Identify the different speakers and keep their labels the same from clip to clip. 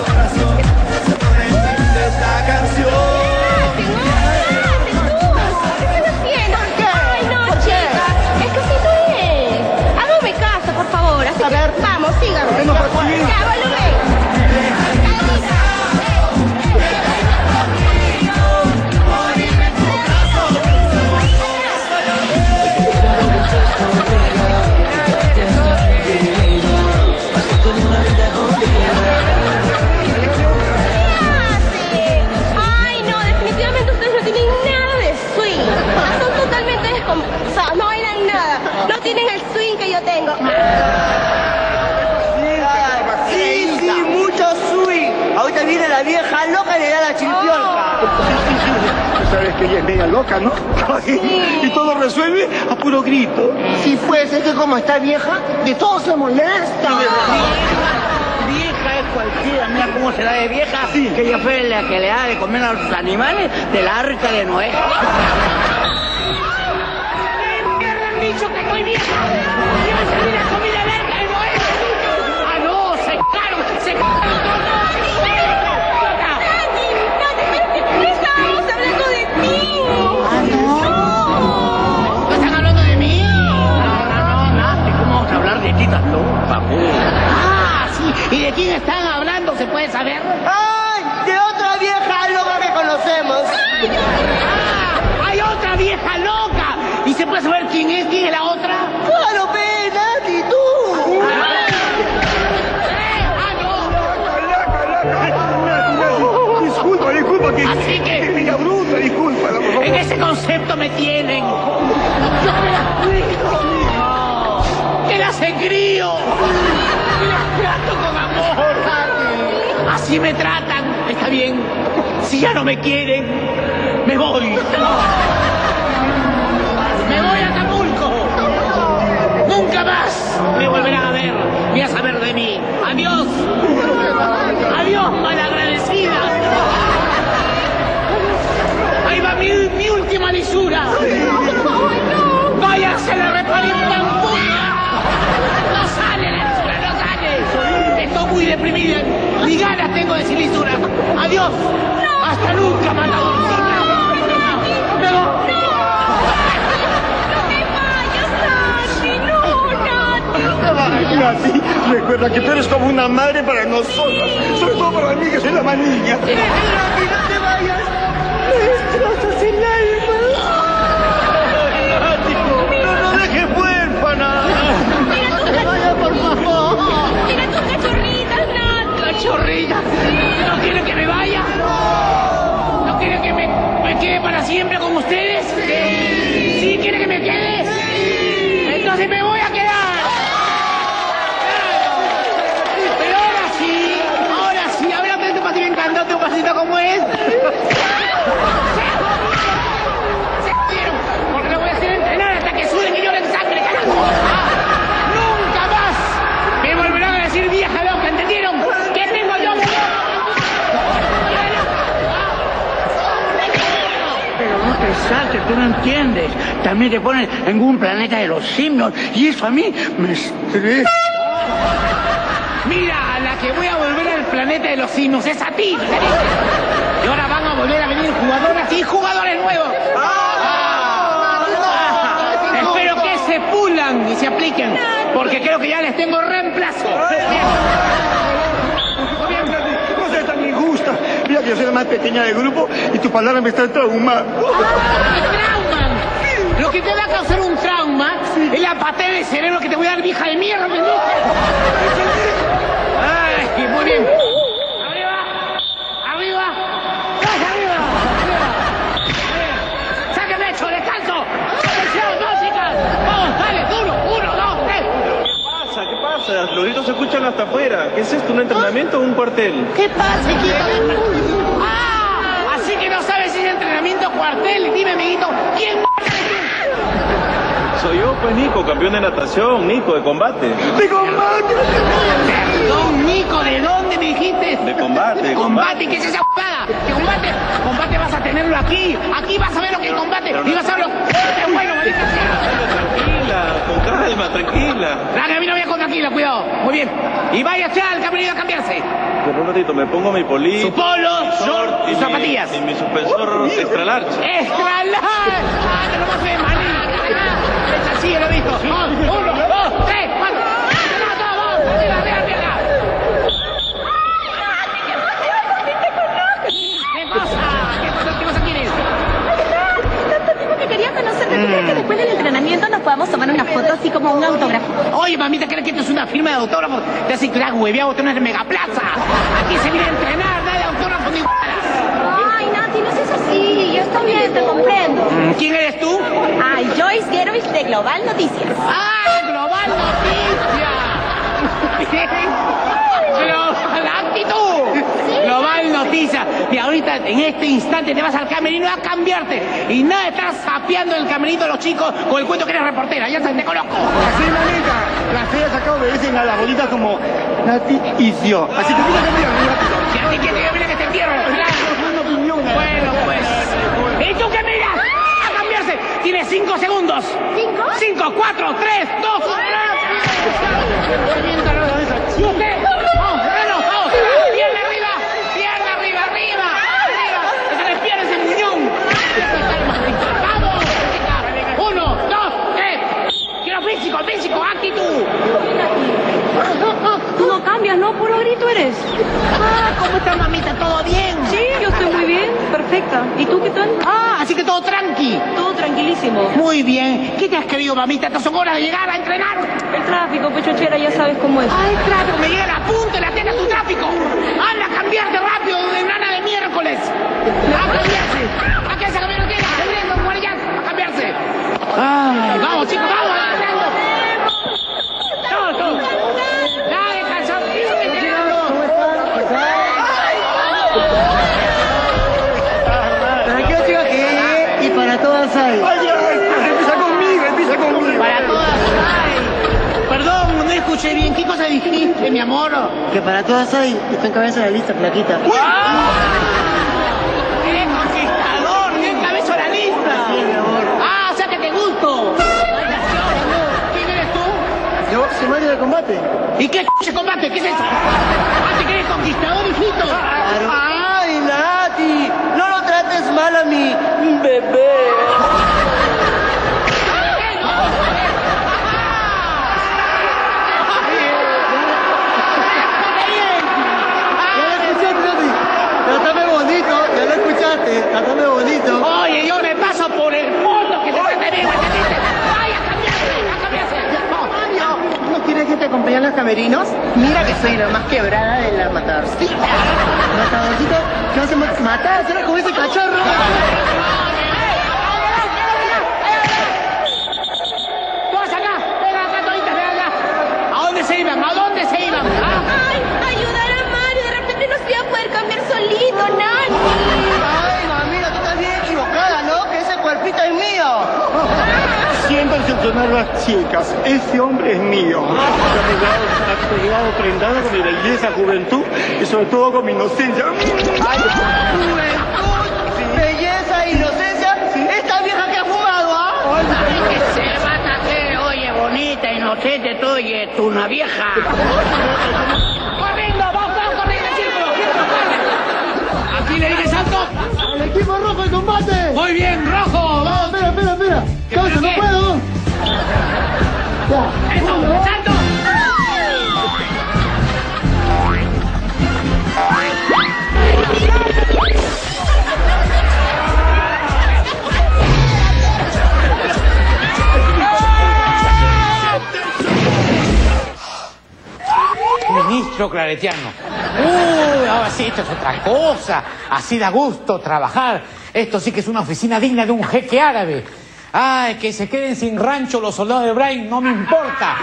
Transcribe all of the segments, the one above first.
Speaker 1: corazón se pone triste esta canción.
Speaker 2: A ver, vamos, síganme.
Speaker 3: ¿Por qué no fue así?
Speaker 2: Ya, volumen. Ay, no, definitivamente ustedes no tienen nada de swing. Son totalmente descompensados, no bailan nada. No tienen el swing que yo tengo.
Speaker 3: Sí, mucho swing. Ahorita viene la vieja loca y le da la chiripiorca. Sabes que ella es media loca, ¿no? Y todo resuelve a puro grito.
Speaker 4: Si fuese que como está vieja, de todo se molesta.
Speaker 3: Vieja es cualquiera, mira cómo se da de vieja, que ella fue la que le da de comer a los animales del arca de Noé.
Speaker 5: ¿Qué han dicho que estoy vieja? ¿Qué va a servir la comida del arca de Noé? ¡Ah, no! ¡Se cagaron! ¡Se cagaron!
Speaker 2: Estábamos hablando de ti.
Speaker 5: ¿No están hablando de mí?
Speaker 3: No, Nati, ¿cómo vamos a hablar de ti tan loca,
Speaker 5: Ah, sí. ¿Y de quién están hablando? ¿Se puede saber?
Speaker 4: ¡Ay! De otra vieja loca que conocemos.
Speaker 5: ¡Ah! ¡Hay otra vieja loca! ¿Y se puede saber quién es? ¿Quién es la otra?
Speaker 4: Claro, ve, Nati, tú.
Speaker 3: Disculpa, que
Speaker 5: Así que-
Speaker 3: es niña bruta, disculpa, por favor.
Speaker 5: En ese concepto me tienen. Yo me las cuido. No. Que las engrío. Que las trato con amor. Así me tratan. Está bien. Si ya no me quieren, me voy. Me voy a Acapulco. Nunca más me volverán a ver ni a saber de mí. Adiós. Adiós, malagradecida. Ahí va mi última lisura. Váyanse a reparir Pampuña. No sale la lisura, no sale. Estoy muy deprimida. Ni ganas tengo de decir lisura. Adiós. Hasta nunca, matadorcita. Me voy.
Speaker 3: Ay, Nati, recuerda que tú eres como una madre para nosotros, sobre todo para mí, que soy la manilla.
Speaker 4: Nati, no te vayas. Me destrozas el alma.
Speaker 3: Nati, no dejes huérfana.
Speaker 4: ¡Que vaya, por favor!
Speaker 2: Mira tus cachorritas, Nat.
Speaker 5: Cachorrita. ¿No quieren que me vaya? ¿No quieren que me quede para siempre con ustedes? ¿Sí quieren que me quede? Entonces me voy a quedar. Pero ahora sí, a ver, aprende un pasito encantante, un pasito como es. Porque no voy a hacer entrenar hasta que sude que lloren sangre, carajo. Nunca más me volverán a decir vieja loca, ¿entendieron? ¿Qué tengo yo?
Speaker 3: Pero no te saltes, tú no entiendes. También te ponen en un planeta de los simios y eso a mí me estresa.
Speaker 5: Mira, a la que voy a volver al planeta de los simios es a ti. Y ahora van a volver a venir jugadoras y jugadores nuevos. Espero que se pulan y se apliquen, porque creo que ya les tengo reemplazo.
Speaker 3: No seas tan injusta. Mira que yo soy la más pequeña del grupo y tu palabra me está traumando.
Speaker 5: ¡Trauman! Lo que te va a causar un trauma es la patada de cerebro que te voy a dar, vieja de mierda, ¿me entiendes? ¡Ay, muy bien! ¡Arriba! ¡Arriba! ¡Arriba! ¡Sáquenme hecho! ¡Descanso! ¡Atención, músicas! ¡Vamos, dale! ¡Uno, dos, tres!
Speaker 6: ¿Qué pasa? Los gritos se escuchan hasta afuera. ¿Qué es esto? ¿Un entrenamiento o un cuartel?
Speaker 4: ¿Qué pasa, hijito?
Speaker 5: ¡Ah! Así que no sabes si es entrenamiento o cuartel. Dime, amiguito, ¿quién
Speaker 6: Soy yo, pues Nico, campeón de natación, Nico, de combate.
Speaker 3: ¡De combate!
Speaker 5: Perdón, Nico, ¿de dónde me dijiste?
Speaker 6: De combate, de
Speaker 5: ¿Combate? ¿Qué es esa jugada? ¿Qué combate? Combate vas a tenerlo aquí. Aquí vas a ver lo que es combate. Y vas a ver lo que es bueno, maldita sea.
Speaker 6: Tranquila, con calma, tranquila.
Speaker 5: Dale, a mí no me con tranquila. tranquilo, cuidado. Muy bien. Y váyase al camerino a cambiarse.
Speaker 6: Pero un ratito, me pongo mi poli.
Speaker 5: Su polo, short y zapatillas.
Speaker 6: Y mi suspensor extra large.
Speaker 5: ¡Extra large! ¡Ah, que no me hace maní! Es así, lo he visto. 1, 2, 3, 4. ¡Vamos! ¡Arriba, arriba, arriba! ¿Qué cosa quieres?
Speaker 2: Que quería conocerte, ¿tú crees que después del entrenamiento nos podamos tomar una foto así como un autógrafo?
Speaker 5: Oye, mamita, ¿crees que esto es una firma de autógrafos? Te hace que la hueveado, tú no eres megaplaza. Aquí se viene a entrenar, nada de autógrafos ni igualas.
Speaker 2: Ay, Nati, no seas así. Yo estoy bien, te comprendo.
Speaker 5: ¿Quién eres tú?
Speaker 2: Ay, Joyce Gerovich de Global Noticias.
Speaker 5: ¡Ah, Global Noticias! Global Actitud. Global Noticias. Y ahorita, en este instante, te vas al camerino a cambiarte. Y nada de estar sapeando el camerino a los chicos con el cuento que eres reportera. Ya sabes, te conozco.
Speaker 3: Así, manita. Las feas acá obedecen a las bolitas como Nati y yo. Así que mira,
Speaker 5: Si a ti que te mira que te entierro. Bueno, pues. ¿Y tú qué miras? A cambiarse. Tienes 5 segundos.
Speaker 2: ¿5?
Speaker 5: 5, 4, 3, 2, 1. ¿Y usted? Vamos, vamos. Pierna arriba, arriba. Que se les pierda ese muñón. Vamos. 1, 2, 3. Quiero físico, actitud.
Speaker 2: Tú no cambias, ¿no? Puro grito eres.
Speaker 5: ¿Cómo está, mamita? ¿Todo bien?
Speaker 2: Sí, yo estoy muy bien, perfecta. ¿Y tú qué tal?
Speaker 5: Así que todo tranqui.
Speaker 2: Todo tranquilísimo.
Speaker 5: Muy bien. ¿Qué te has creído, mamita? Estas son horas de llegar a entrenar.
Speaker 2: El tráfico, pechochera, ya sabes cómo es.
Speaker 5: ¡Ay, tráfico! Me llega la punta y la teta tu tráfico. ¡Anda a cambiarte rápido de nana de miércoles! ¡A cambiarse! ¿A qué se cambiaron? ¿Qué? ¡A cambiarse! ¡Ay, vamos, chicos, vamos! ¡Todo! ¡Dale, calzón!
Speaker 4: ¿Para qué chicos que y para todas hay?
Speaker 3: empieza conmigo.
Speaker 5: Para todas. ¡Ay! Perdón, no escuché bien. ¿Qué cosa dijiste, mi amor?
Speaker 4: Que para todas hay. Está en cabeza de la lista, flaquita.
Speaker 5: ¡Qué conquistador! ¡Qué cabeza la lista!
Speaker 4: Sí, mi amor.
Speaker 5: O sea que te gusto. ¿Quién eres tú?
Speaker 4: Yo soy Mario de combate.
Speaker 5: ¿Y qué se combate? ¿Qué es eso? ¿Te crees conquistador, hijito?
Speaker 4: Claro.
Speaker 3: Ay, Nati, no lo trates mal a mi bebé.
Speaker 4: Trátame bonito, ya lo escuchaste. Trátame bonito.
Speaker 5: Oye, yo me paso por el fondo que te trate bien, ¿entendiste? ¡Ay, a cambiarse! ¡Vamos!
Speaker 4: ¿No quieres que te acompañe a los camerinos? Mira que soy la más quebrada de la matadorcita. Matadorcita, ¿qué vas a matar? ¿Será con ese cachorro?
Speaker 5: ¡Todas acá! ¡Ven acá, toditas, ven acá! ¿A dónde se iban? ¿A dónde se iban?
Speaker 2: Ay, ayudar a Mario, de repente no se iba a poder cambiar solito, Nani.
Speaker 4: Ay, mamita, tú estás bien equivocada, ¿no? Que ese cuerpito es mío.
Speaker 3: Siempre excepcionar las chicas. Ese hombre es mío. Ha quedado prendado con mi belleza, juventud y sobre todo con mi inocencia.
Speaker 4: Ay, juventud, belleza, inocencia. Esta vieja que ha fumado, ¿ah?
Speaker 5: ¿Qué se va a hacer? Oye, bonita, inocente, tú, oye, tú una vieja. ¡Corriendo! ¡Vamos, corriendo en círculo! ¡Aquí le dije salto!
Speaker 4: ¡Al equipo rojo de combate!
Speaker 5: ¡Muy bien, rojo! ¡Vamos!
Speaker 4: Espera. Causa, no
Speaker 5: qué?
Speaker 4: puedo. Ya.
Speaker 5: ¡Eso! ¡Salto! Ministro claretiano. Ahora sí, esto es otra cosa. Así da gusto trabajar. Esto sí que es una oficina digna de un jeque árabe. Ay, que se queden sin rancho los soldados de Brain, no me importa.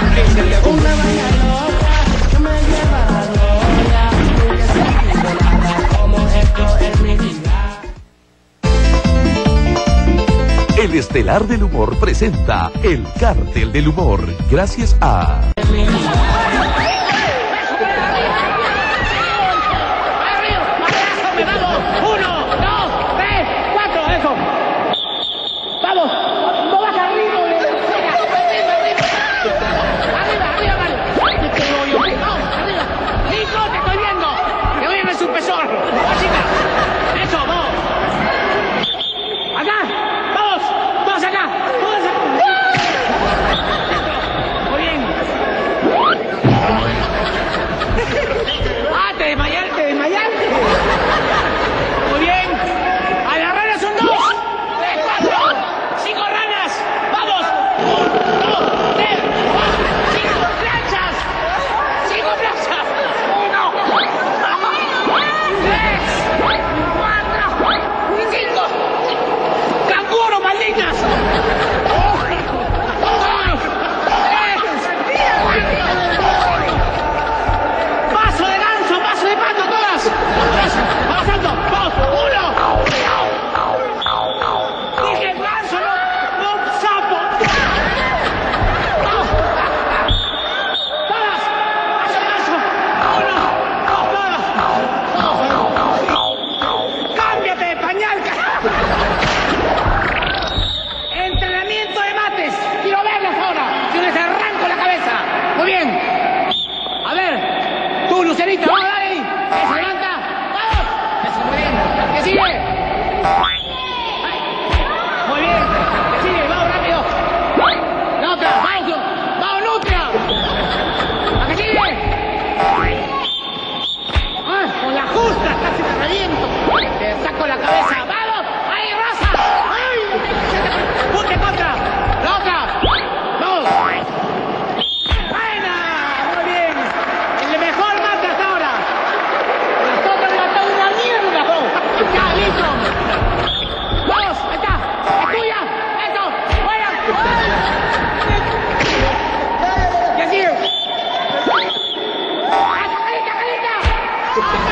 Speaker 7: El Estelar del Humor presenta El Cártel del Humor, gracias a...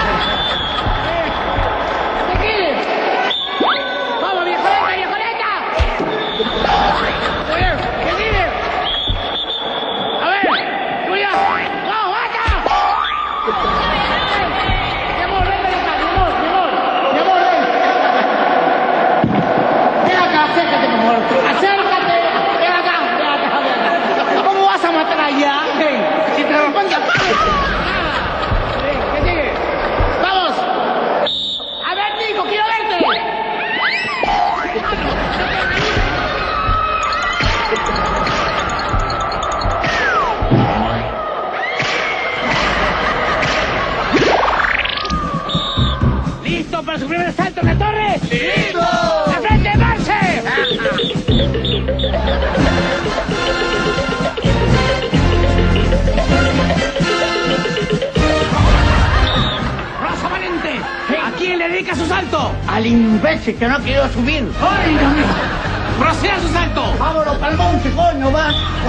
Speaker 5: ¡Vamos, viejoleta, viejoleta! Muy bien, ¿qué sigue? A ver, tuya. ¡Vamos, basta! Mi amor, ven acá, mi amor, ven. Ven acá, acércate, por favor. Acércate. Ven acá. ¿Cómo vas a matar allá? Ven, si te responde. ¿Qué sigue? ¡Vamos! A ver, Nico, quiero verte. ¿Listo para su primer salto en la torre? ¡Listo! ¡De frente, marche! ¡Rosa Valente! ¿A quién le dedica su salto?
Speaker 4: Al imbécil que no quiero subir.
Speaker 5: ¡Ay, Dios mío! ¡Proceda su salto!
Speaker 4: Vámonos pa'l monte, coño, va.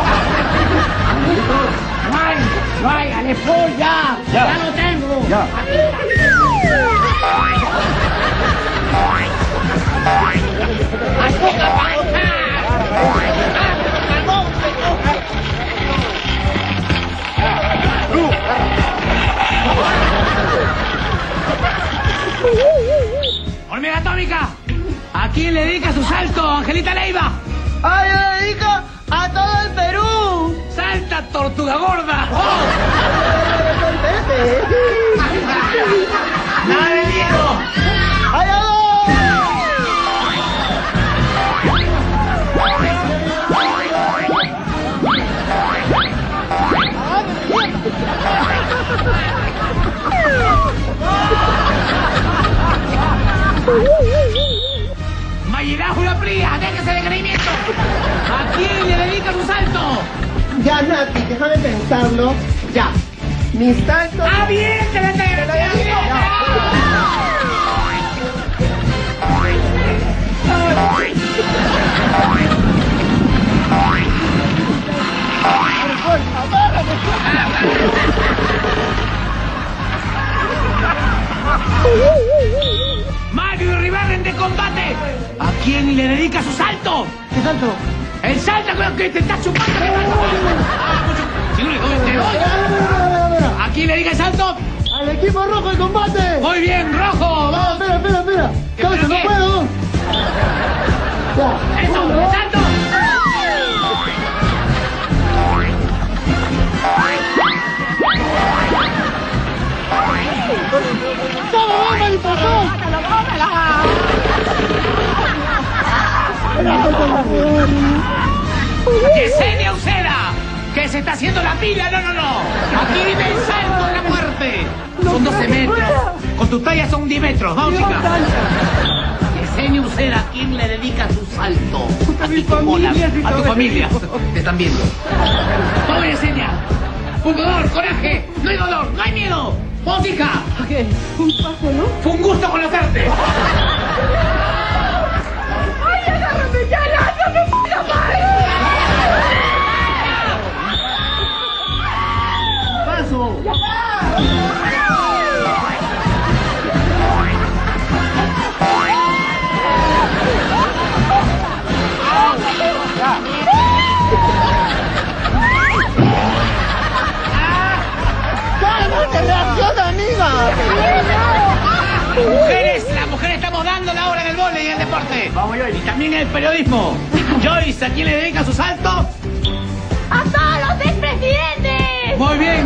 Speaker 4: No hay, Alefón, ya lo tengo. Ya.
Speaker 5: ¡Hormiga atómica! ¿A quién le dedica su salto, Angelita Leiva?
Speaker 4: ¡Ay, yo le dedico a todo el Perú!
Speaker 5: ¡Salta, tortuga gorda! ¡Nada de miedo!
Speaker 4: ¡Ay,
Speaker 5: ¡Mayirajula Fría! ¡Déjese de creimiento! ¿A quién le dedica su salto?
Speaker 4: Ya, Nati, déjame pensarlo. Ya. Mi salto...
Speaker 5: ¡Ah, bien! ¡Te la Mario y Ribarren de combate. ¿A quién le dedica su salto?
Speaker 4: ¿Qué salto?
Speaker 5: El salto que te está chupando. ¿A quién le dedica el salto?
Speaker 4: ¡Al equipo rojo de combate!
Speaker 5: Muy bien, rojo.
Speaker 4: No, espera. Cabeza, no puedo. Ya.
Speaker 5: ¡Eso! ¡El salto!
Speaker 4: ¡Vamos, mariposón!
Speaker 5: ¡Yesenia Uceda! ¿Qué se está haciendo la pila? No. Aquí viene el salto de la muerte. Son 12 metros. Con tu talla son 10 metros. Vamos, chicas. Yesenia Uceda, ¿a quién le dedica su salto? A mi familia. A tu familia. Te están viendo. Vamos, Yesenia. Fundador, coraje. No hay dolor, no hay miedo. Vamos, hija.
Speaker 2: ¿Qué? Un paso, ¿no?
Speaker 5: Fue un gusto conocerte.
Speaker 2: ¡Ay, agárrame ya, lánzame, puta madre!
Speaker 4: ¡Paso! ¡Cálmate, reacciona, amiga!
Speaker 5: Mujeres, las mujeres estamos dando la hora en el vóley y en el deporte. Vamos, Joyce. Y también en el periodismo. Joyce, ¿a quién le dedica su salto?
Speaker 2: ¡A todos los expresidentes!
Speaker 5: Muy bien.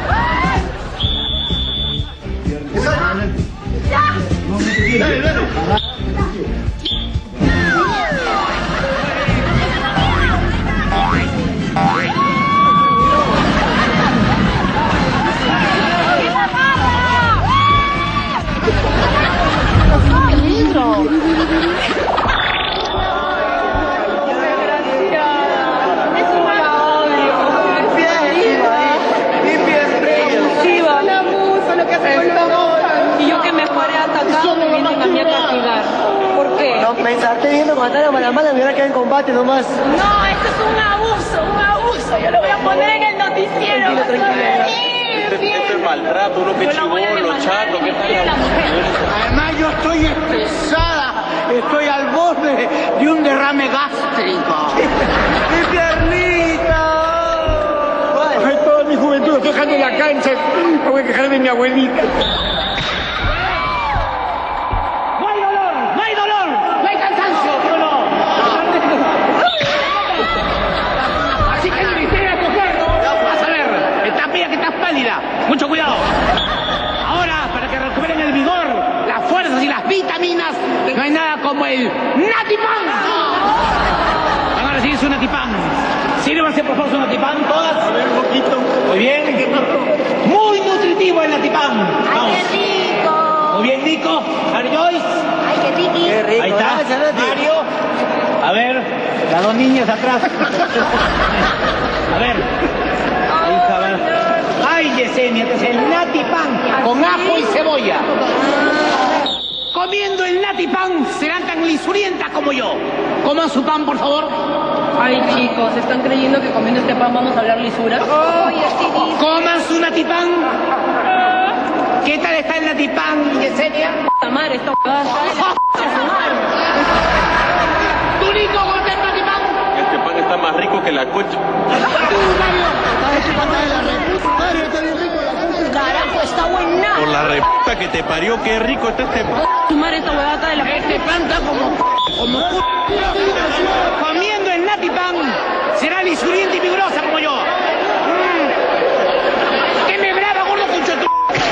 Speaker 2: Y yo que me paré atacado me vienen a mí a castigar. ¿Por qué?
Speaker 4: No, me estaré viendo matar a Malamala, me voy a quedar en combate nomás.
Speaker 2: No, esto es un abuso, un abuso. Yo lo voy a poner en el noticiero.
Speaker 4: Tranquila.
Speaker 6: Esto es maltrato, uno que chibolo, chato, ¿qué tal?
Speaker 3: Además yo estoy estresada, estoy al borde de un derrame gástrico. ¡Qué tiernita! Ay, toda mi juventud estoy dejando en la cancha. Me voy a quejar de mi abuelita.
Speaker 5: No hay dolor, no hay dolor, no hay cansancio, no. Así que el ministerio de coger, vas a ver, estás pía que estás pálida, mucho cuidado. Ahora, para que recuperen el vigor, las fuerzas y las vitaminas, no hay nada como el Natipan. Van a recibir su Natipan. Sírvanse por favor su Natipan, todas.
Speaker 3: A ver, un poquito.
Speaker 5: Muy bien. Muy nutritivo el Natipan. Vamos.
Speaker 2: ¡Ay, qué rico!
Speaker 5: Muy bien, Nico. Mario Joyce.
Speaker 2: ¡Ay, qué riqui!
Speaker 3: Qué rico.
Speaker 5: Ahí está. Mario. A ver, las dos niñas atrás. A ver. Hija, a ver. Ay, Yesenia, este es el Natipan con ajo y cebolla. Comiendo el Natipan serán tan lisurientas como yo. Coman su pan, por favor.
Speaker 8: Ay, chicos, ¿están creyendo que comiendo este pan vamos a hablar lisuras?
Speaker 2: ¡Ay, así dice!
Speaker 5: Coman su Natipan. ¿Qué tal está el Natipan, Yesenia?
Speaker 8: ¡Puta madre, esta huevada!
Speaker 5: ¿Tú, Nico, con el Natipan?
Speaker 6: Este pan está más rico que la cocha.
Speaker 2: ¡Carajo, está buena!
Speaker 6: Por la reputa que te parió, qué rico está este pan.
Speaker 8: Tu madre, esta huevada está de la...
Speaker 5: Este pan está como comiendo el Natipan será lisurienta y vigorosa como yo. ¿Qué me brava, gordo cucho tu...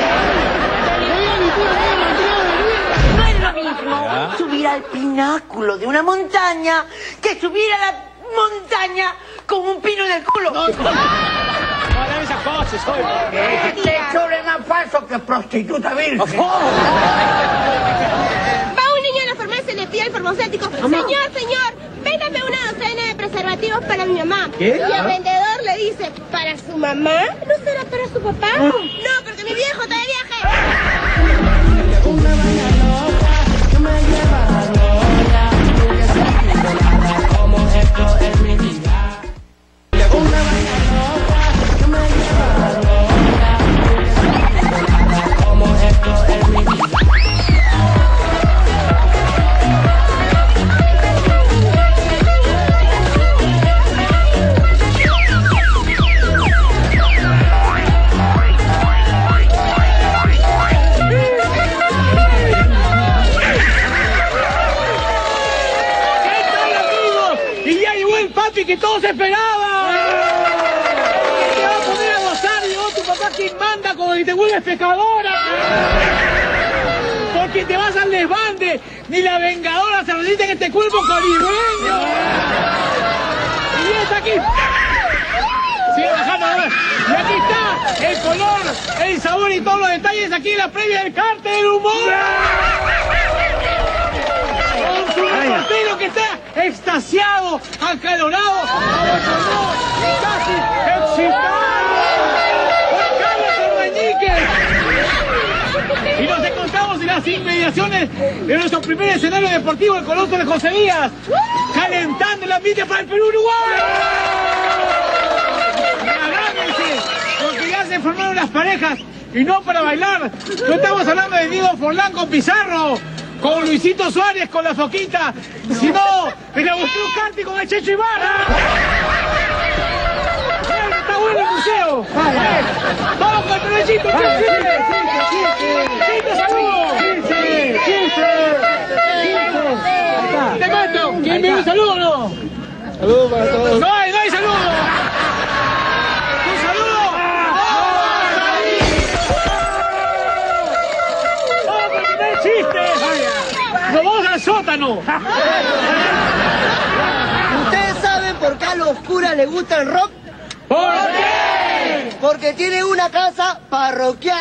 Speaker 9: No es lo mismo subir al pináculo de una montaña que subir a la montaña con un pino en el culo.
Speaker 5: No, dame esas cosas, hoy.
Speaker 3: Este chorro es más falso que prostituta virgen.
Speaker 2: Va un niño a la farmacia y le pide al farmacéutico: Señor, véndame una docena de preservativos para mi mamá.
Speaker 3: ¿Qué?
Speaker 2: Y el vendedor le dice: ¿para su mamá? ¿No será para su papá? No, porque mi viejo está de viaje.
Speaker 5: Que todos esperaban. Te vas a poner a gozar, llegó tu papá quien manda como si te vuelves pecadora. Porque te vas al desbande, ni la vengadora se resiste en este cuerpo caribeño. Y es aquí. Sigue bajando, a ver. Y aquí está el color, el sabor y todos los detalles aquí en la previa del Cártel del Humor. Con su reportero que está extasiado, acalorado, abochornado y casi excitado por Carlos Orbañique. Y nos encontramos en las inmediaciones de nuestro primer escenario deportivo, el Coloso de José Díaz, calentando el ambiente para el Perú-Uruguay. Agárrense, porque ya se formaron las parejas y no para bailar. No estamos hablando de Diego Forlán con Pizarro, con Luisito Suárez, con la Foquita, sino de Agustín Canti con el Checho Ibarra. Está bueno el museo. Vamos con el Chito. Chito, saludos. Te mato. ¿Quién me dio un saludo o no?
Speaker 3: Saludos para todos.
Speaker 5: No hay saludo. ¿Un saludo? ¡Vamos con el primer chiste! ¡Nos vamos al sótano!
Speaker 9: ¿Ustedes saben por qué a los curas les gusta el rock?
Speaker 5: ¿Por qué?
Speaker 9: Porque tienen una casa parroquial.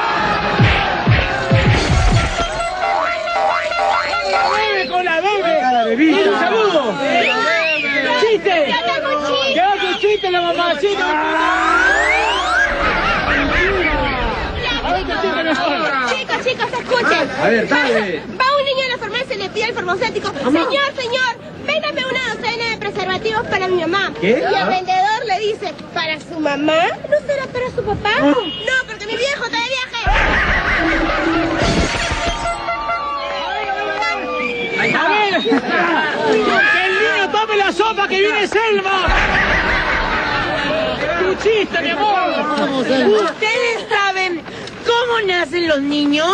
Speaker 5: Con la bebé. Un saludo. ¡Chiste!
Speaker 2: ¡Ya tengo un chiste!
Speaker 5: ¿Qué hace un chiste la mamacita?
Speaker 2: Chicos, escuchen.
Speaker 3: A ver, dale.
Speaker 2: Va un niño a la farmacia y le pide al farmacéutico, señor, véndame una docena de preservativos para mi mamá.
Speaker 3: ¿Qué?
Speaker 2: Y el vendedor le dice, ¿para su mamá? ¿No será para su papá? No, porque mi viejo está de viaje.
Speaker 5: A ver, que el niño tome la sopa que viene Selma. Tu chiste, mi amor.
Speaker 9: ¿Ustedes saben cómo nacen los niños?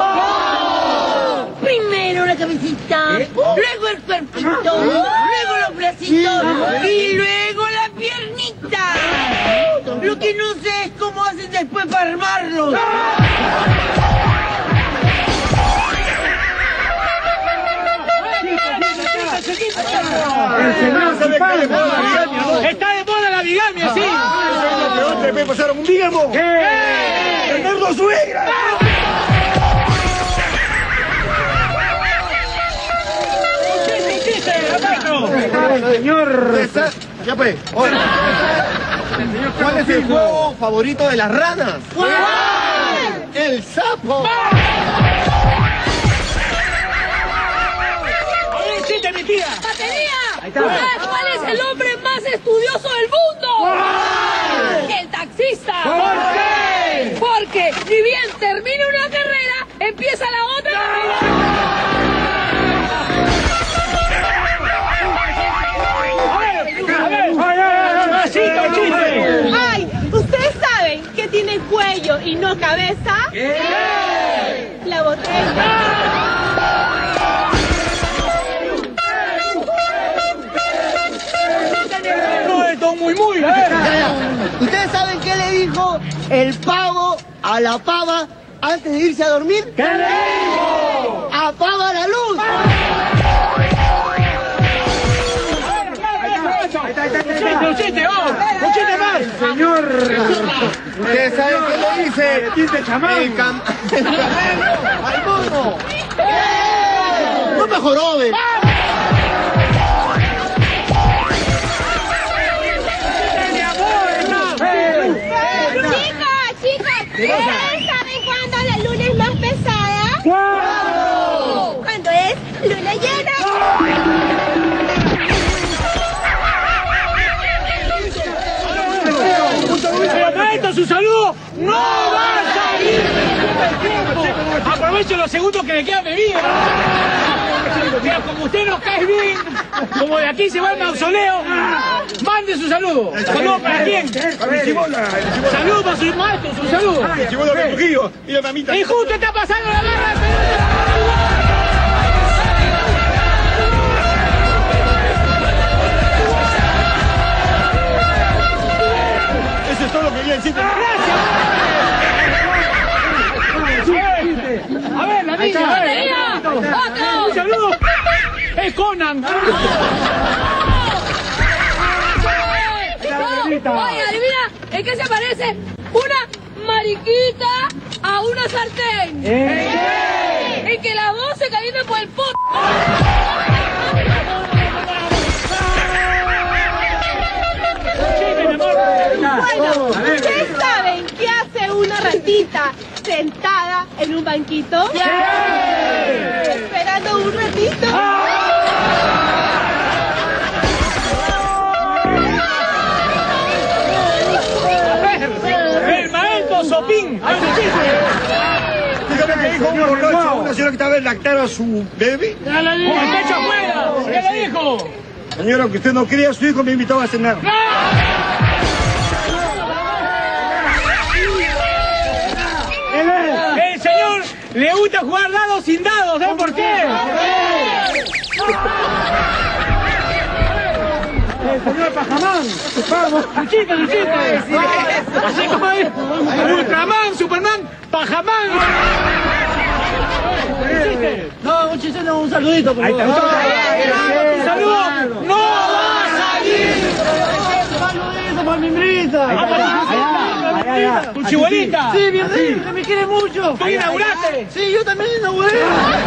Speaker 9: Primero la cabecita, luego el cuerpito, luego los bracitos y luego la piernita. Lo que no sé es cómo hacen después para armarlos.
Speaker 5: Está de moda la bigamia, sí.
Speaker 3: ¿Te puede pasar un bígamo? ¡Tener dos suegras!
Speaker 4: Señor... Ya pues, oye. ¿Cuál es el juego favorito de las ranas?
Speaker 2: ¿Cuál?
Speaker 4: ¡El sapo!
Speaker 5: ¡Chiste, mi tía!
Speaker 8: ¡Batería! ¿Sabes cuál es el hombre más estudioso del mundo? ¡El taxista!
Speaker 5: ¿Por qué?
Speaker 8: Porque ni bien termina una carrera, empieza la otra carrera.
Speaker 5: ¡Chiste!
Speaker 2: Ay, ¿ustedes saben que tiene cuello y no cabeza?
Speaker 5: ¿Qué?
Speaker 2: La botella.
Speaker 5: No, esto muy,
Speaker 4: ¿Ustedes saben qué le dijo el pavo a la pava antes de irse a dormir?
Speaker 5: ¿Qué le dijo?
Speaker 4: ¡Apaga la luz!
Speaker 5: Un chiste más.
Speaker 4: Señor, ¿ustedes saben qué le dice el camello al mono? ¡No me jorobes!
Speaker 2: Chicas, ¿ustedes saben cuándo la luna es más pesada?
Speaker 5: ¡Wow!
Speaker 2: Cuando es luna llena.
Speaker 5: Su saludo no va a salir del tiempo. Aprovecho los segundos que le quedan de vida. Mira, como usted nos cae bien, como de aquí se va el mausoleo, mande su saludo. ¿Saludo para quién?
Speaker 3: Para el chibola.
Speaker 5: Saludo para su maestro, su saludo.
Speaker 3: El chibola de Trujillo. Y la mamita.
Speaker 5: Y justo está pasando la barra de pelota.
Speaker 3: Eso es todo lo que quería decir.
Speaker 5: ¡Gracias! A ver, la niña, a ver. Un saludo. Es Conan.
Speaker 8: Oye, adivina, ¿en qué se parece una mariquita a una sartén? En que las dos se calientan por el p***.
Speaker 2: Bueno, ¿ustedes saben qué hace una ratita sentada en un banquito? Esperando un ratito.
Speaker 5: El maestro Sopín.
Speaker 3: Dígame que dijo un borracho, una señora que estaba en lactar a su bebé.
Speaker 5: Con el pecho afuera. ¿Qué le dijo?
Speaker 3: Señora, aunque usted no crea, su hijo me invitó a cenar.
Speaker 5: El señor le gusta jugar dados sin dados, ¿sabes por qué? El señor Pajamán. Vamos, Luchito. Así como es. Ultraman, Superman, Pajamán.
Speaker 4: No, un chiste, no, un saludito, por favor.
Speaker 5: Un saludo. ¡No va a salir!
Speaker 4: Un saludito para mi brisa.
Speaker 5: ¿Tu chibolita?
Speaker 4: Sí, mi rey, que me quiere mucho.
Speaker 5: ¿Tú inauguraste?
Speaker 4: Sí, yo también inauguré.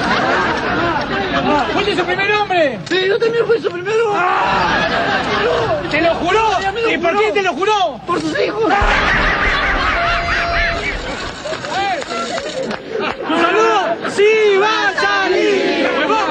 Speaker 5: ¿Fuiste su primer hombre?
Speaker 4: Sí, yo también fui su primero.
Speaker 5: ¿Te lo juró? ¿Y por qué te lo juró?
Speaker 4: Por sus hijos.
Speaker 5: ¡Un saludo! ¡Sí va a salir! ¡Huevón!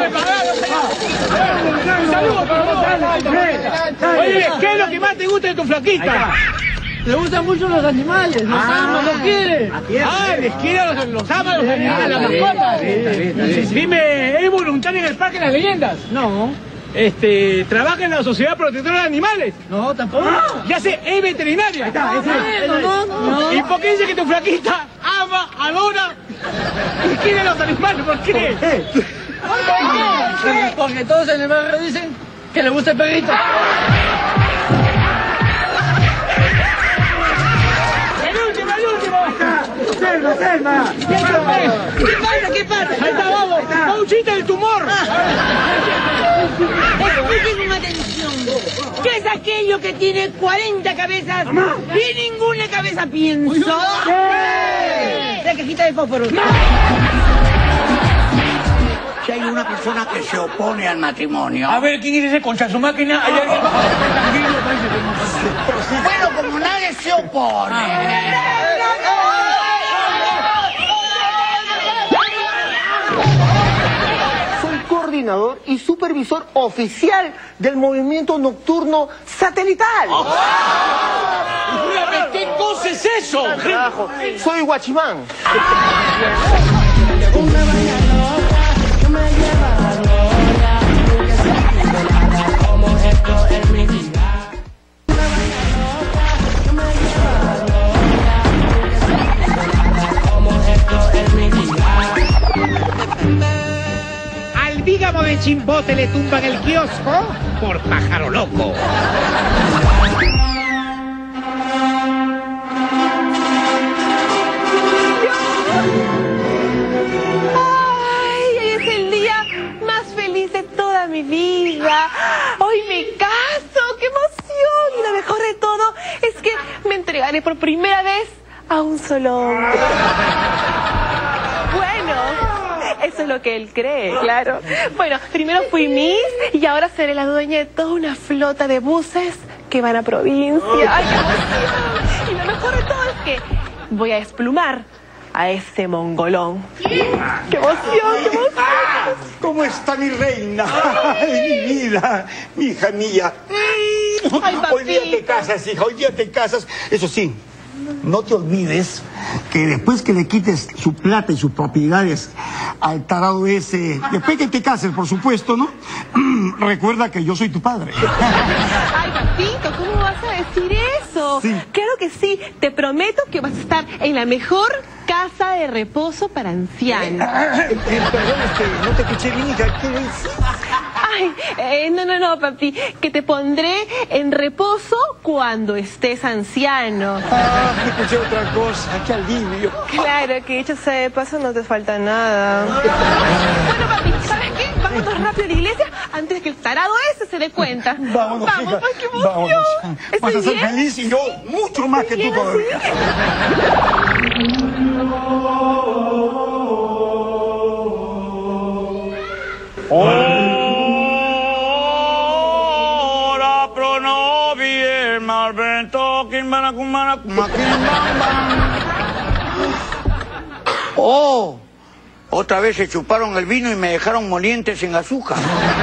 Speaker 5: Oye, ¿qué es lo que más te gusta de tu flaquita?
Speaker 4: Le gustan mucho los animales, los ama, los quiere.
Speaker 5: Les quiere, los ama, los animales, las mascotas. Dime, ¿es voluntaria en el Parque de las Leyendas?
Speaker 4: No.
Speaker 5: ¿Trabaja en la Sociedad Protectora de Animales?
Speaker 4: No, tampoco.
Speaker 5: Ya sé, es veterinaria.
Speaker 4: No.
Speaker 5: ¿Y por qué dice que tu flaquita ama, adora y quiere a los animales? ¿Por qué?
Speaker 4: Porque todos en el barrio dicen que le gusta el perrito.
Speaker 3: Selma.
Speaker 9: ¿Qué pasa?
Speaker 5: Ahí está, vamos. Un chiste del tumor.
Speaker 9: Escuchen con atención. ¿Qué es aquello que tiene 40 cabezas y ninguna cabeza piensa? La cajita de fósforos.
Speaker 10: Si hay una persona que se opone al matrimonio.
Speaker 5: A ver, ¿quién es ese concha su máquina? Hay alguien tranquilo,
Speaker 10: Bueno, como nadie se opone.
Speaker 3: Soy coordinador y supervisor oficial del movimiento nocturno satelital.
Speaker 5: ¿Qué cosa es eso?
Speaker 3: Carajo, soy guachimán.
Speaker 5: Al vígamo de Chimbote le tumban el kiosco por pájaro loco.
Speaker 2: Ay, hoy es el día más feliz de toda mi vida. Hoy me caso, qué emoción. Y lo mejor de todo es que me entregaré por primera vez a un solo hombre. Bueno, eso es lo que él cree, claro. Bueno, primero fui Miss y ahora seré la dueña de toda una flota de buses que van a provincia. ¡Ay, qué emoción! Y lo mejor de todo es que voy a desplumar a ese mongolón. ¡Qué emoción, qué emoción!
Speaker 3: ¿Cómo está mi reina? Ay, mi vida, mi hija mía.
Speaker 2: Ay,
Speaker 3: Hoy día te
Speaker 2: papito.
Speaker 3: casas, hija, hoy día te casas. Eso sí, no te olvides que después que le quites su plata y sus propiedades al tarado ese, después que te cases, por supuesto, ¿no? Recuerda que yo soy tu padre.
Speaker 2: Ay, papito, ¿cómo vas a decir eso?
Speaker 3: Sí.
Speaker 2: Claro que sí, te prometo que vas a estar en la mejor casa de reposo para ancianos.
Speaker 3: Perdón, no te escuché bien, hija. ¿Qué dices?
Speaker 2: Ay, no, papi, que te pondré en reposo cuando estés anciano.
Speaker 3: Ah, escuché otra cosa, qué alivio.
Speaker 2: Claro, que dicho sea de paso no te falta nada. Bueno, papi, ¿sabes qué? Vámonos rápido a la iglesia antes que el tarado ese se dé cuenta.
Speaker 3: Vámonos,
Speaker 2: Vamos,
Speaker 3: hija.
Speaker 2: ay, qué emoción.
Speaker 3: Vámonos. Vas a
Speaker 2: ¿Estoy
Speaker 3: ser
Speaker 2: bien?
Speaker 3: feliz y yo mucho más que tú
Speaker 2: ¿Bien
Speaker 3: todavía.
Speaker 10: Ora pro nobie, malvento, Oh, otra vez se chuparon el vino y me dejaron molientes sin azúcar.